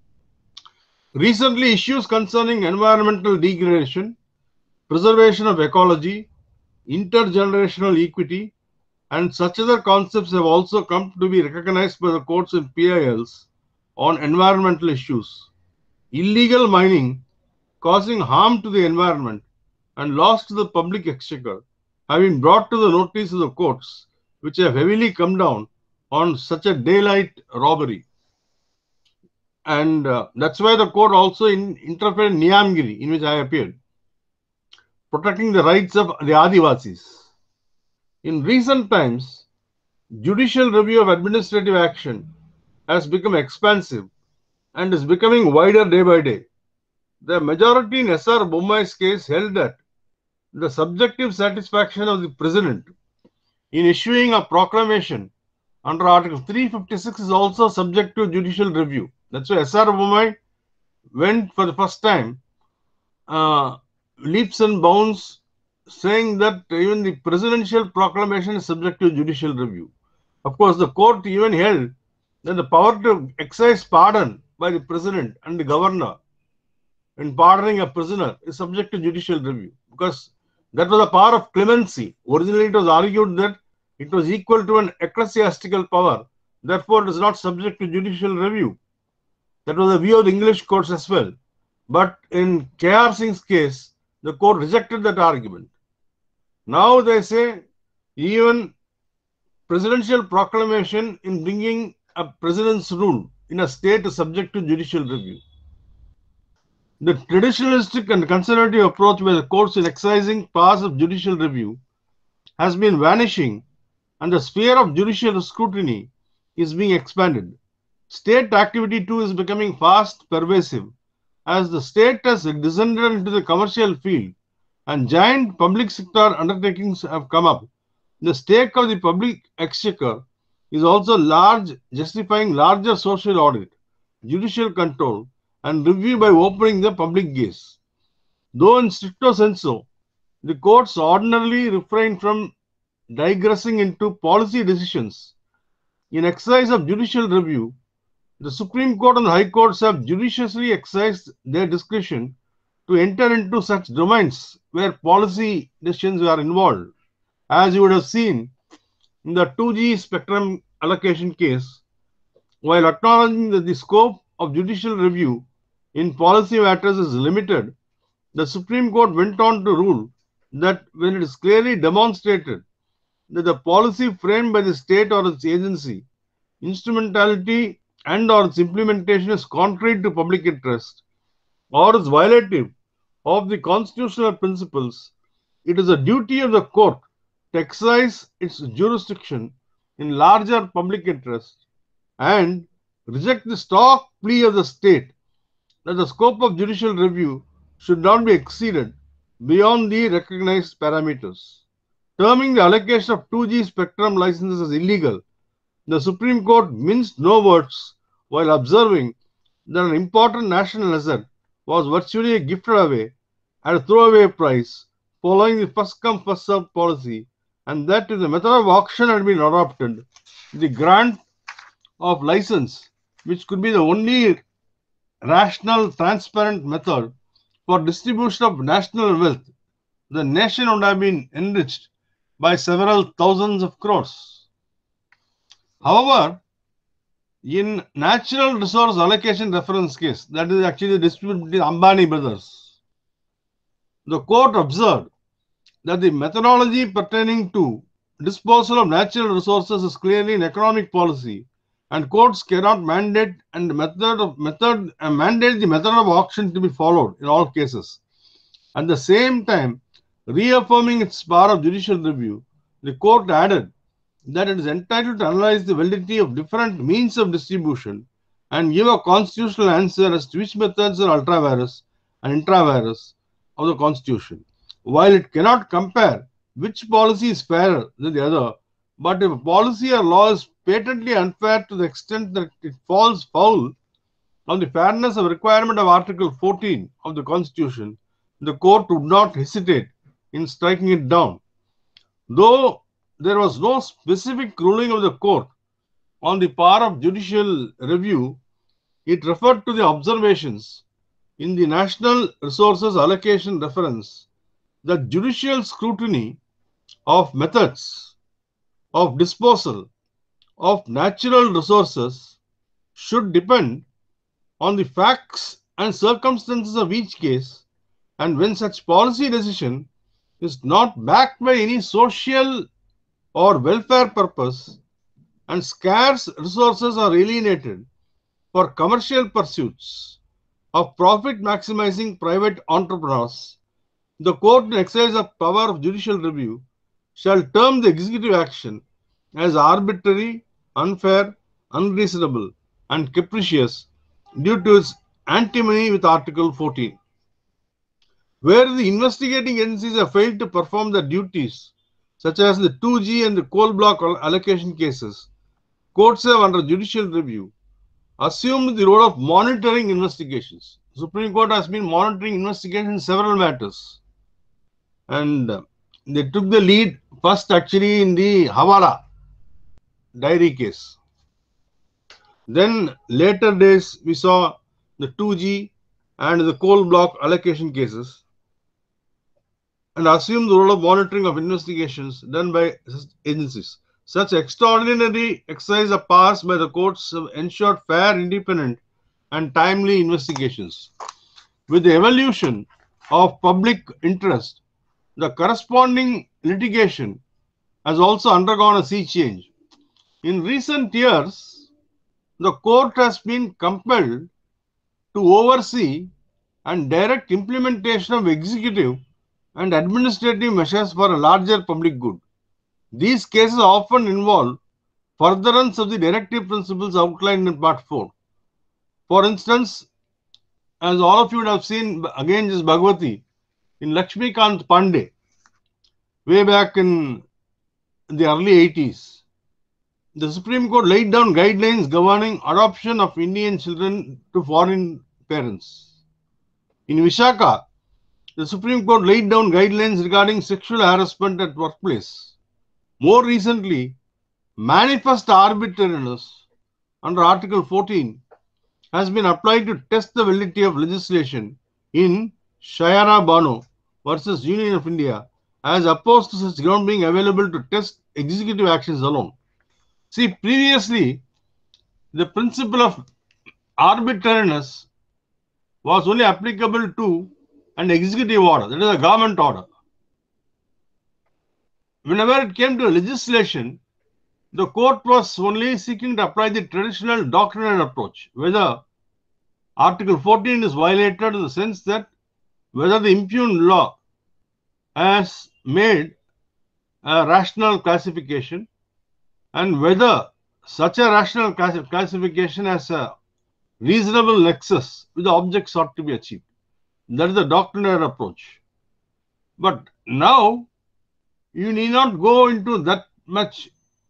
Recently, issues concerning environmental degradation, preservation of ecology, intergenerational equity, and such other concepts have also come to be recognized by the courts and P I Ls on environmental issues. Illegal mining causing harm to the environment and loss to the public exchequer have been brought to the notice of the courts, which have heavily come down on such a daylight robbery. And uh, that's why the court also in, interfered in Niyamgiri, in which I appeared, protecting the rights of the Adivasis. In recent times, judicial review of administrative action has become expansive and is becoming wider day by day. The majority in S R Bommai's case held that the subjective satisfaction of the president in issuing a proclamation under Article three fifty-six is also subject to judicial review. That's why S R Bommai went for the first time uh, leaps and bounds, saying that even the presidential proclamation is subject to judicial review. Of course, the court even held that the power to exercise pardon by the president and the governor in pardoning a prisoner is subject to judicial review, because that was a power of clemency. Originally, it was argued that it was equal to an ecclesiastical power, therefore it is not subject to judicial review. That was the view of the English courts as well. But in K R Singh's case, the court rejected that argument. Now they say even presidential proclamation in bringing a president's rule in a state is subject to judicial review. The traditionalistic and conservative approach by the courts in exercising powers of judicial review has been vanishing, and the sphere of judicial scrutiny is being expanded. State activity too is becoming fast pervasive, as the state has descended into the commercial field and giant public sector undertakings have come up. The stake of the public exchequer is also large, justifying larger social audit, judicial control, and review by opening the public gaze. Though in stricto sensu, the courts ordinarily refrain from digressing into policy decisions, in exercise of judicial review, the Supreme Court and the High Courts have judiciously exercised their discretion to enter into such domains where policy decisions are involved. As you would have seen in the two G spectrum allocation case, while acknowledging that the scope of judicial review in policy matters is limited, the Supreme Court went on to rule that when it is clearly demonstrated that the policy framed by the state or its agency, instrumentality and or its implementation is contrary to public interest or is violative of the constitutional principles, it is a duty of the court to exercise its jurisdiction in larger public interest and reject the stock plea of the state that the scope of judicial review should not be exceeded beyond the recognized parameters. Terming the allocation of two G spectrum licenses as illegal, the Supreme Court minced no words while observing that an important national asset was virtually gifted away at a throwaway price following the first-come, first-served policy, and that if the method of auction had been adopted, the grant of license, which could be the only rational, transparent method for distribution of national wealth, the nation would have been enriched by several thousands of crores. However, in natural resource allocation reference case, that is actually the dispute between Ambani brothers, the court observed that the methodology pertaining to disposal of natural resources is clearly an economic policy, and courts cannot mandate and method of method uh, mandate the method of auction to be followed in all cases. At the same time, reaffirming its power of judicial review, the court added that it is entitled to analyze the validity of different means of distribution and give a constitutional answer as to which methods are ultra vires and intra vires of the Constitution. While it cannot compare which policy is fairer than the other, but if a policy or law is patently unfair to the extent that it falls foul of the fairness of requirement of Article fourteen of the Constitution, the court would not hesitate in striking it down. Though there was no specific ruling of the court on the power of judicial review, it referred to the observations in the National Resources Allocation Reference that judicial scrutiny of methods of disposal of natural resources should depend on the facts and circumstances of each case, and when such policy decision is not backed by any social or welfare purpose and scarce resources are alienated for commercial pursuits of profit maximizing private entrepreneurs, the court in exercise of power of judicial review shall term the executive action as arbitrary, unfair, unreasonable, and capricious due to its antinomy with Article fourteen. Where the investigating agencies have failed to perform their duties, such as the two G and the coal block allocation cases, courts have, under judicial review, assumed the role of monitoring investigations. The Supreme Court has been monitoring investigations in several matters. And they took the lead first actually in the Hawala dairy case. Then later days we saw the two G and the coal block allocation cases, and assumed the role of monitoring of investigations done by agencies. Such extraordinary exercise of powers by the courts have ensured fair, independent, and timely investigations. With the evolution of public interest, the corresponding litigation has also undergone a sea change. In recent years, the court has been compelled to oversee and direct implementation of executive and administrative measures for a larger public good. These cases often involve furtherance of the directive principles outlined in Part four. For instance, as all of you would have seen, again, this Bhagwati in Lakshmikant Pandey, way back in the early eighties, the Supreme Court laid down guidelines governing adoption of Indian children to foreign parents. In Vishaka, the Supreme Court laid down guidelines regarding sexual harassment at workplace. More recently, manifest arbitrariness under Article fourteen has been applied to test the validity of legislation in Shayana Bano versus Union of India, as opposed to such ground being available to test executive actions alone. See, previously, the principle of arbitrariness was only applicable to an executive order, that is a government order. Whenever it came to legislation, the court was only seeking to apply the traditional doctrinal approach, whether Article fourteen is violated in the sense that whether the impugned law has made a rational classification and whether such a rational classification has a reasonable nexus with the object sought to be achieved. That is the doctrinal approach. But now, you need not go into that much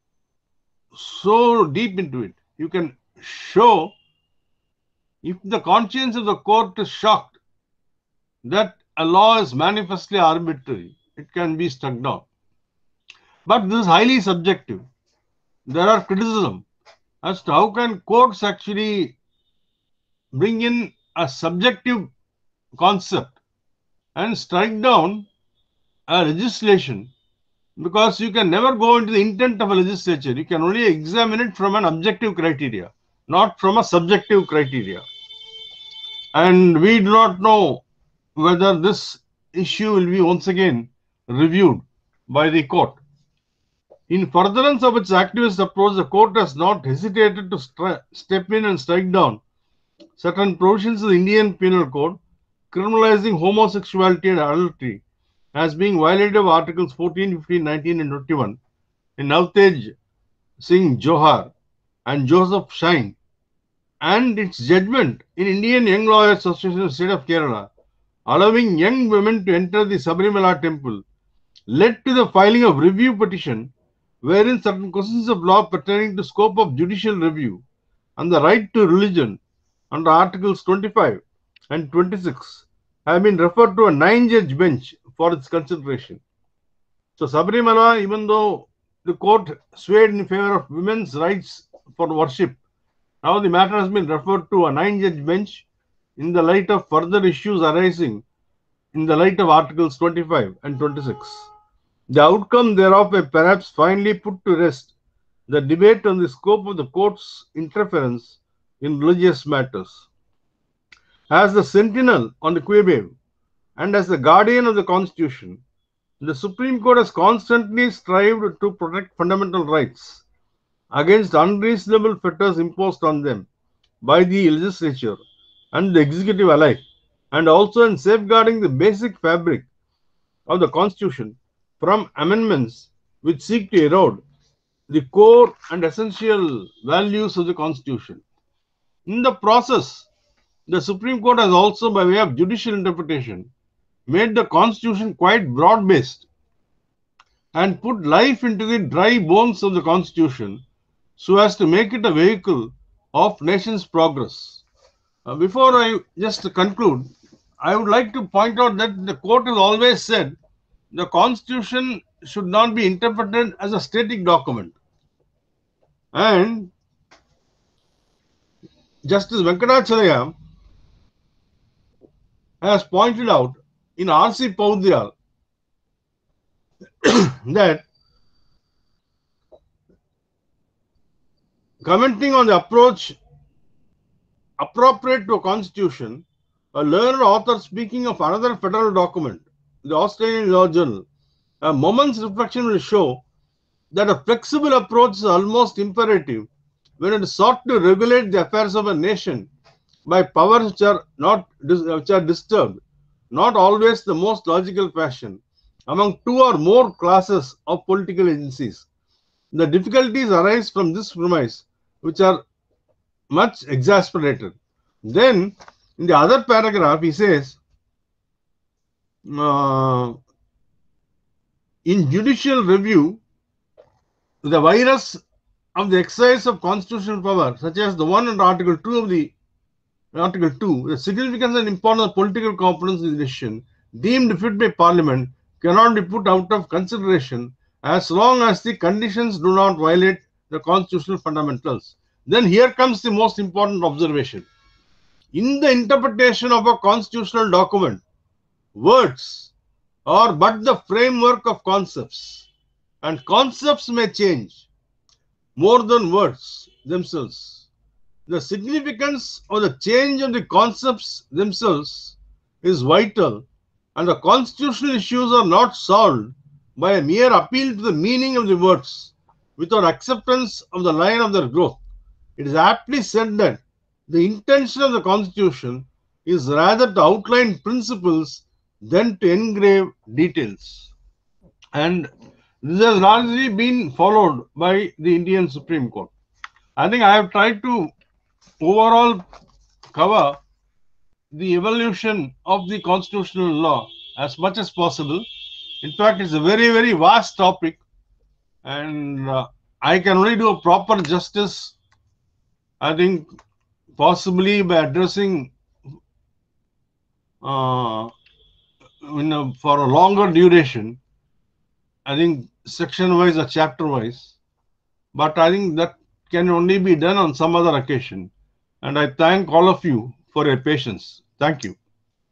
so deep into it. You can show, if the conscience of the court is shocked that a law is manifestly arbitrary, it can be struck down. But this is highly subjective. There are criticism as to how can courts actually bring in a subjective concept and strike down a legislation, because you can never go into the intent of a legislature. You can only examine it from an objective criteria, not from a subjective criteria. And we do not know whether this issue will be once again reviewed by the court. In furtherance of its activist approach, the court has not hesitated to step in and strike down certain provisions of the Indian Penal Code criminalizing homosexuality and adultery as being violated of Articles fourteen, fifteen, nineteen, and twenty-one in Navtej Singh Johar and Joseph Shine, and its judgment in Indian Young Lawyers Association of the State of Kerala allowing young women to enter the Sabarimala temple led to the filing of review petition, wherein certain questions of law pertaining to scope of judicial review and the right to religion under Articles twenty-five and twenty-six have been referred to a nine-judge bench for its consideration. So Sabarimala, even though the court swayed in favor of women's rights for worship. Now the matter has been referred to a nine-judge bench in the light of further issues arising in the light of Articles twenty-five and twenty-six. The outcome thereof may perhaps finally put to rest the debate on the scope of the court's interference in religious matters. As the sentinel on the Quaybave and as the guardian of the Constitution, the Supreme Court has constantly strived to protect fundamental rights against unreasonable fetters imposed on them by the legislature and the executive alike, and also in safeguarding the basic fabric of the Constitution from amendments which seek to erode the core and essential values of the Constitution. In the process, the Supreme Court has also, by way of judicial interpretation, made the Constitution quite broad-based and put life into the dry bones of the Constitution so as to make it a vehicle of nation's progress. Uh, before I just conclude, I would like to point out that the court has always said the Constitution should not be interpreted as a static document. And Justice Venkatacharya has pointed out in R C Paudyal that, commenting on the approach appropriate to a constitution, a learned author speaking of another federal document, the Australian Law Journal, a moment's reflection will show that a flexible approach is almost imperative when it is sought to regulate the affairs of a nation by powers which are not which are disturbed, not always the most logical fashion, among two or more classes of political agencies. The difficulties arise from this premise, which are much exasperated. Then, in the other paragraph, he says, uh, in judicial review, the virus of the exercise of constitutional power, such as the one under Article two of the Article two, the significance and importance of political competence in the decision deemed fit by Parliament cannot be put out of consideration as long as the conditions do not violate the constitutional fundamentals. Then here comes the most important observation. In the interpretation of a constitutional document, words are but the framework of concepts, and concepts may change more than words themselves. The significance of the change of the concepts themselves is vital, and the constitutional issues are not solved by a mere appeal to the meaning of the words without acceptance of the line of their growth. It is aptly said that the intention of the Constitution is rather to outline principles than to engrave details. And this has largely been followed by the Indian Supreme Court. I think I have tried to overall cover the evolution of the constitutional law as much as possible. In fact, it's a very, very vast topic, and uh, I can only do a proper justice, I think, possibly by addressing uh, in a, for a longer duration, I think section-wise or chapter-wise, but I think that can only be done on some other occasion. And I thank all of you for your patience. Thank you.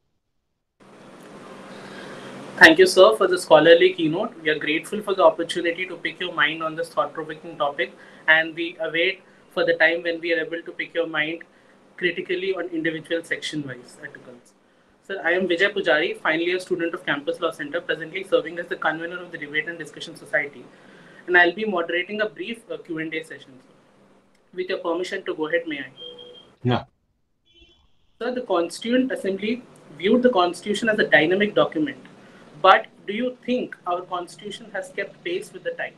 Thank you, sir, for the scholarly keynote. We are grateful for the opportunity to pick your mind on this thought-provoking topic, and we await for the time when we are able to pick your mind critically on individual section-wise articles. Sir, I am Vijay Pujari, final year student of Campus Law Center, presently serving as the convener of the Debate and Discussion Society, and I'll be moderating a brief uh, Q and A session. Sir. With your permission to go ahead, may I? Yeah. Sir, the Constituent Assembly viewed the Constitution as a dynamic document, but do you think our Constitution has kept pace with the time?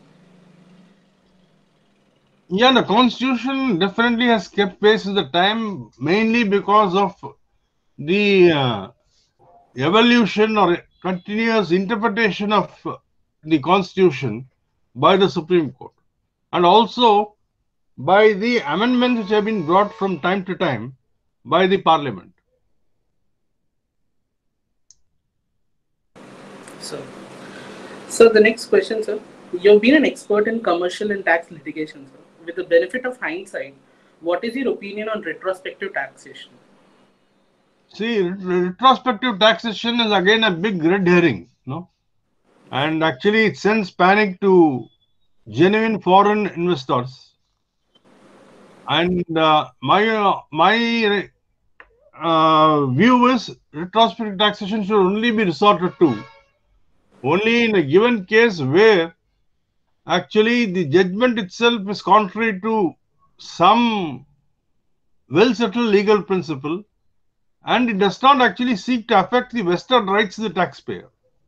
Yeah, the Constitution definitely has kept pace with the time, mainly because of the uh, evolution or continuous interpretation of the Constitution by the Supreme Court, and also by the amendments which have been brought from time to time by the Parliament. So, so the next question, sir. You've been an expert in commercial and tax litigation, sir. With the benefit of hindsight, what is your opinion on retrospective taxation? See, retrospective taxation is again a big red herring, no? And actually it sends panic to genuine foreign investors. And uh, my uh, my uh, view is retrospective taxation should only be resorted to only in a given case where actually the judgment itself is contrary to some well settled legal principle and it does not actually seek to affect the vested rights of the taxpayer.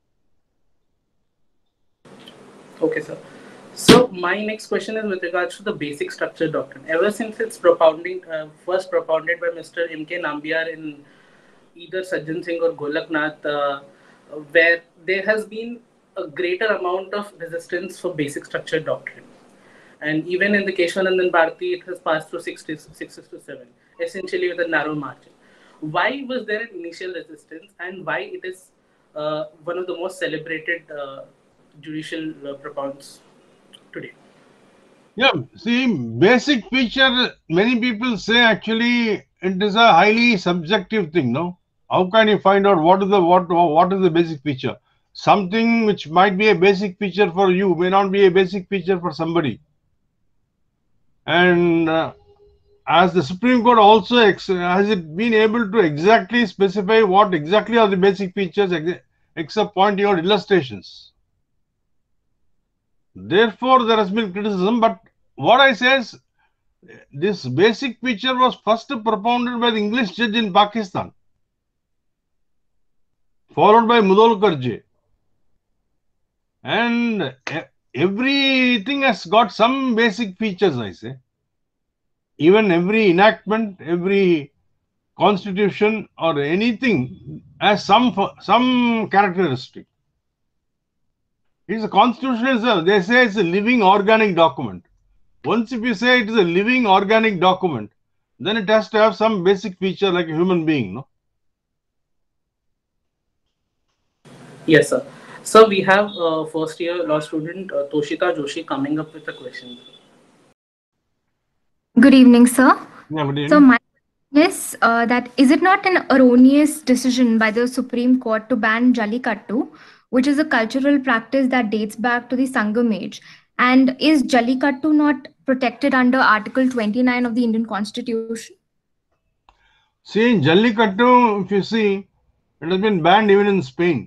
Okay, sir. So my next question is with regards to the basic structure doctrine. Ever since it's propounding, uh, first propounded by Mister M K Nambiar in either Sajjan Singh or Golaknath, uh, where there has been a greater amount of resistance for basic structure doctrine. And even in the Keshwanandan Bharati, it has passed through six to seven, essentially with a narrow margin. Why was there an initial resistance and why it is uh, one of the most celebrated uh, judicial uh, propounds today? Yeah, see, basic feature, many people say actually it is a highly subjective thing, no? How can you find out what is the what what is the basic feature? Something which might be a basic feature for you may not be a basic feature for somebody. And uh, as the Supreme Court also ex has it been able to exactly specify what exactly are the basic features ex except pointing out illustrations. Therefore, there has been criticism, but what I say is this basic feature was first propounded by the English judge in Pakistan, followed by Mudolkarji. And everything has got some basic features, I say. Even every enactment, every constitution or anything has some some characteristic. It's a constitution is a, they say it's a living organic document. Once if you say it is a living organic document, then it has to have some basic feature like a human being, no? Yes, sir. So we have uh, first year law student uh, Toshita Joshi coming up with a question. Good evening, sir. Yeah, good evening. So my question is uh, that is it not an erroneous decision by the Supreme Court to ban Jallikattu, which is a cultural practice that dates back to the Sangam age? And is Jallikattu not protected under Article twenty-nine of the Indian Constitution? See, in Jallikattu, if you see, it has been banned even in Spain.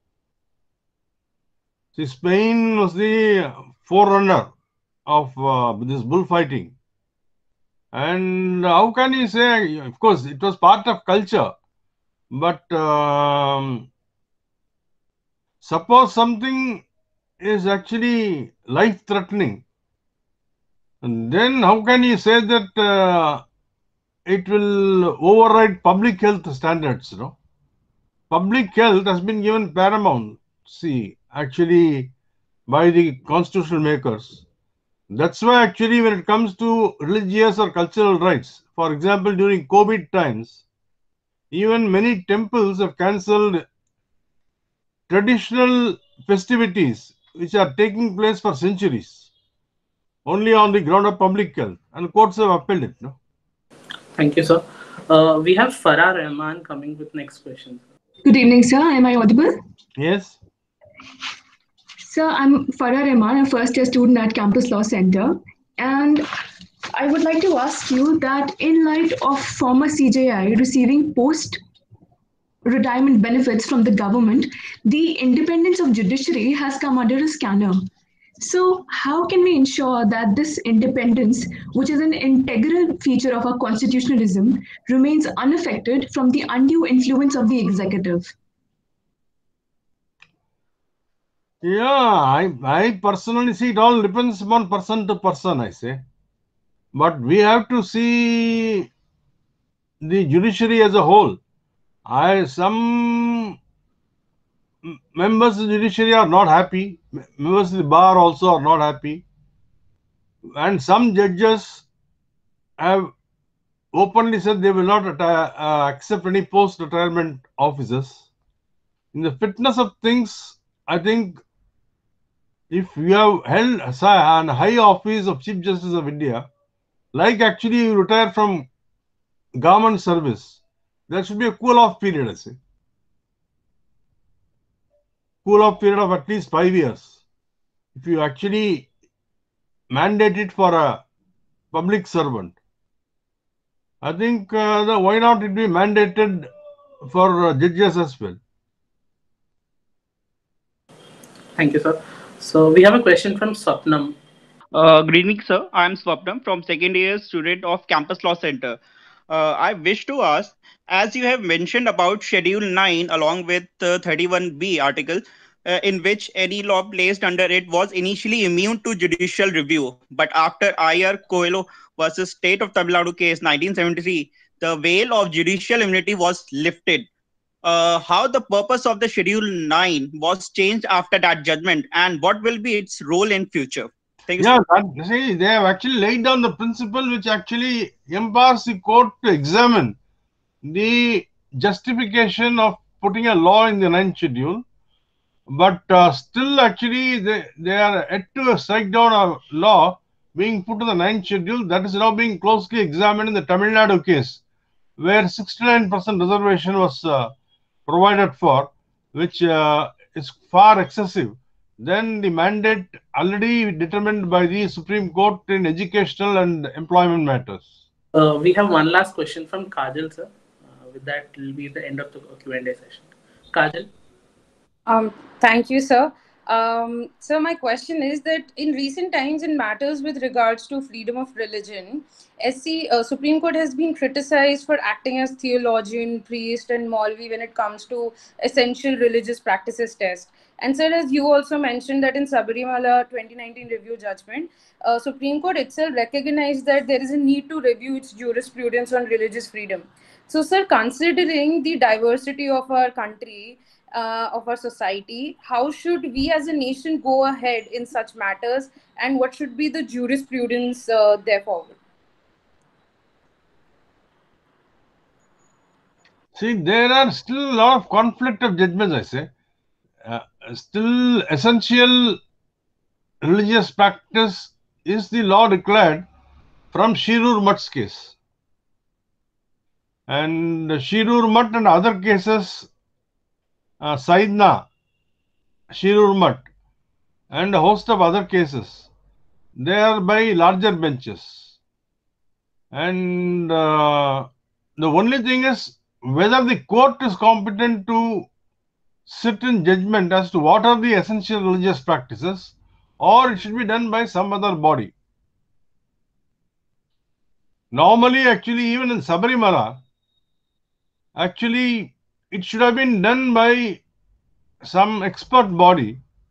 See, Spain was the forerunner of uh, this bullfighting. And how can you say, of course, it was part of culture, but um, suppose something is actually life-threatening, and then how can you say that uh, it will override public health standards, you know? Public health has been given paramount, see, actually by the constitutional makers. That's why actually when it comes to religious or cultural rights, for example, during COVID times, even many temples have cancelled traditional festivities which are taking place for centuries, only on the ground of public health, and courts have upheld it, no? Thank you, sir. Uh, we have Farah Rahman coming with next question. Good evening, sir. Am I audible? Yes. Sir, I'm Farah Rahman, a first year student at Campus Law Center. And I would like to ask you that in light of former C J I receiving post-retirement benefits from the government, the independence of judiciary has come under a scanner. So how can we ensure that this independence, which is an integral feature of our constitutionalism, remains unaffected from the undue influence of the executive? Yeah, I, I personally see it all depends upon person to person, I say. But we have to see the judiciary as a whole. I some members of the judiciary are not happy. Members of the bar also are not happy. And some judges have openly said they will not retire, uh, accept any post-retirement officers. In the fitness of things, I think if you have held an high office of Chief Justice of India, like actually you retire from government service, there should be a cool-off period, I say. Cool-off period of at least five years. If you actually mandate it for a public servant, I think uh, the, why not it be mandated for uh, judges as well? Thank you, sir. So we have a question from Swapnam. Uh, good evening, sir. I am Swapnam from second year student of Campus Law Center. Uh, I wish to ask, as you have mentioned about Schedule nine along with uh, thirty-one B article, uh, in which any law placed under it was initially immune to judicial review. But after I R Coelho versus State of Tamil Nadu case nineteen seventy-three, the veil of judicial immunity was lifted. Uh, how the purpose of the Schedule nine was changed after that judgment, and what will be its role in future? Thank you, yeah, sir. that, see, they have actually laid down the principle which actually empowers the court to examine the justification of putting a law in the ninth schedule, but uh, still actually they, they are yet to strike down a law being put to the ninth schedule that is now being closely examined in the Tamil Nadu case, where sixty-nine percent reservation was uh, provided for, which uh, is far excessive. Then the mandate already determined by the Supreme Court in educational and employment matters. Uh, we have one last question from Kajal, sir. Uh, with that, will be the end of the Q and A session. Kajal. Um, thank you, sir. Um, so my question is that in recent times, in matters with regards to freedom of religion, S C uh, Supreme Court has been criticized for acting as theologian, priest, and Maulvi when it comes to essential religious practices test. And sir, as you also mentioned that in Sabarimala twenty nineteen review judgment, uh, Supreme Court itself recognized that there is a need to review its jurisprudence on religious freedom. So, sir, considering the diversity of our country, Uh, of our society, how should we as a nation go ahead in such matters, and what should be the jurisprudence uh, therefore? See, there are still a lot of conflict of judgments, I say. Uh, still essential religious practice is the law declared from Shirur Mutt's case. And Shirur Mutt and other cases, Uh, Saidna, Shirur Mutt, and a host of other cases, they are by larger benches. And uh, the only thing is whether the court is competent to sit in judgment as to what are the essential religious practices, or it should be done by some other body. Normally, actually, even in Sabarimala, actually, it should have been done by some expert body,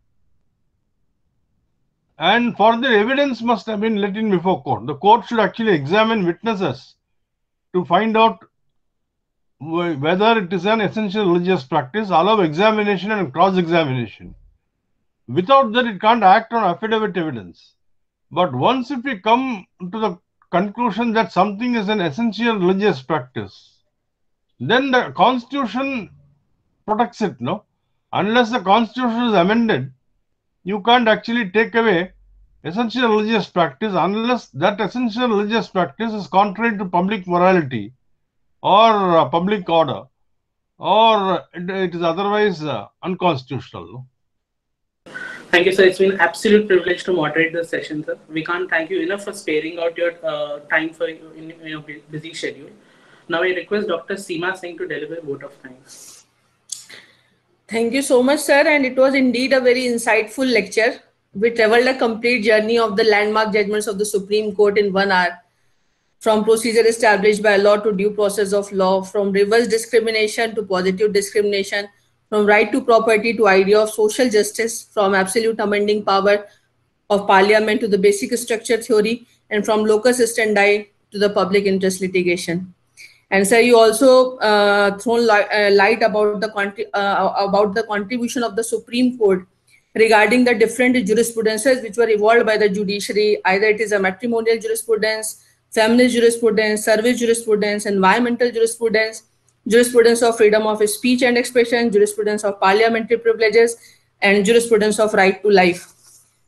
and further evidence must have been let in before court. The court should actually examine witnesses to find out whether it is an essential religious practice, allow examination and cross-examination. Without that, it can't act on affidavit evidence. But once if we come to the conclusion that something is an essential religious practice, then the Constitution protects it, no? Unless the Constitution is amended, you can't actually take away essential religious practice unless that essential religious practice is contrary to public morality or uh, public order, or it, it is otherwise uh, unconstitutional. No? Thank you, sir. It's been an absolute privilege to moderate this session, sir. We can't thank you enough for sparing out your uh, time for in, in your busy schedule. Now I request Doctor Seema Singh to deliver a vote of thanks. Thank you so much, sir. And it was indeed a very insightful lecture. We traveled a complete journey of the landmark judgments of the Supreme Court in one hour, from procedure established by law to due process of law, from reverse discrimination to positive discrimination, from right to property to idea of social justice, from absolute amending power of parliament to the basic structure theory, and from locus standi to the public interest litigation. And sir, you also uh, thrown li uh, light about the uh, about the contribution of the Supreme Court regarding the different jurisprudences which were evolved by the judiciary. Either it is a matrimonial jurisprudence, feminist jurisprudence, service jurisprudence, environmental jurisprudence, jurisprudence of freedom of speech and expression, jurisprudence of parliamentary privileges, and jurisprudence of right to life.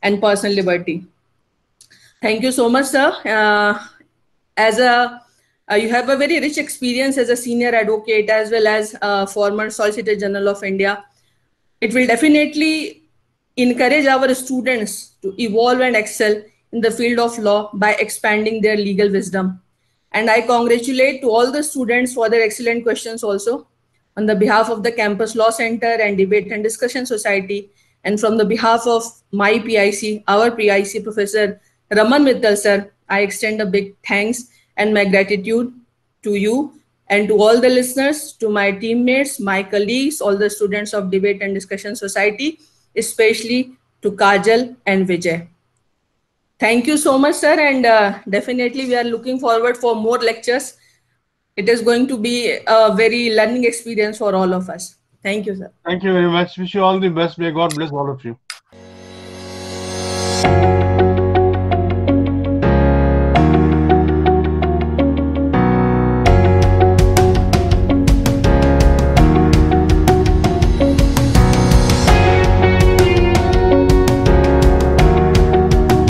and personal liberty. Thank you so much, sir. Uh, as a uh, you have a very rich experience as a senior advocate as well as uh, former Solicitor General of India. It will definitely encourage our students to evolve and excel in the field of law by expanding their legal wisdom. And I congratulate to all the students for their excellent questions also. On the behalf of the Campus Law Center and Debate and Discussion Society, and from the behalf of my P I C, our P I C, Professor Raman Mittal sir, I extend a big thanks and my gratitude to you and to all the listeners, to my teammates, my colleagues, all the students of Debate and Discussion Society, especially to Kajal and Vijay. Thank you so much, sir, and uh, definitely we are looking forward for more lectures. It is going to be a very learning experience for all of us. Thank you, sir. Thank you very much. Wish you all the best. May God bless all of you.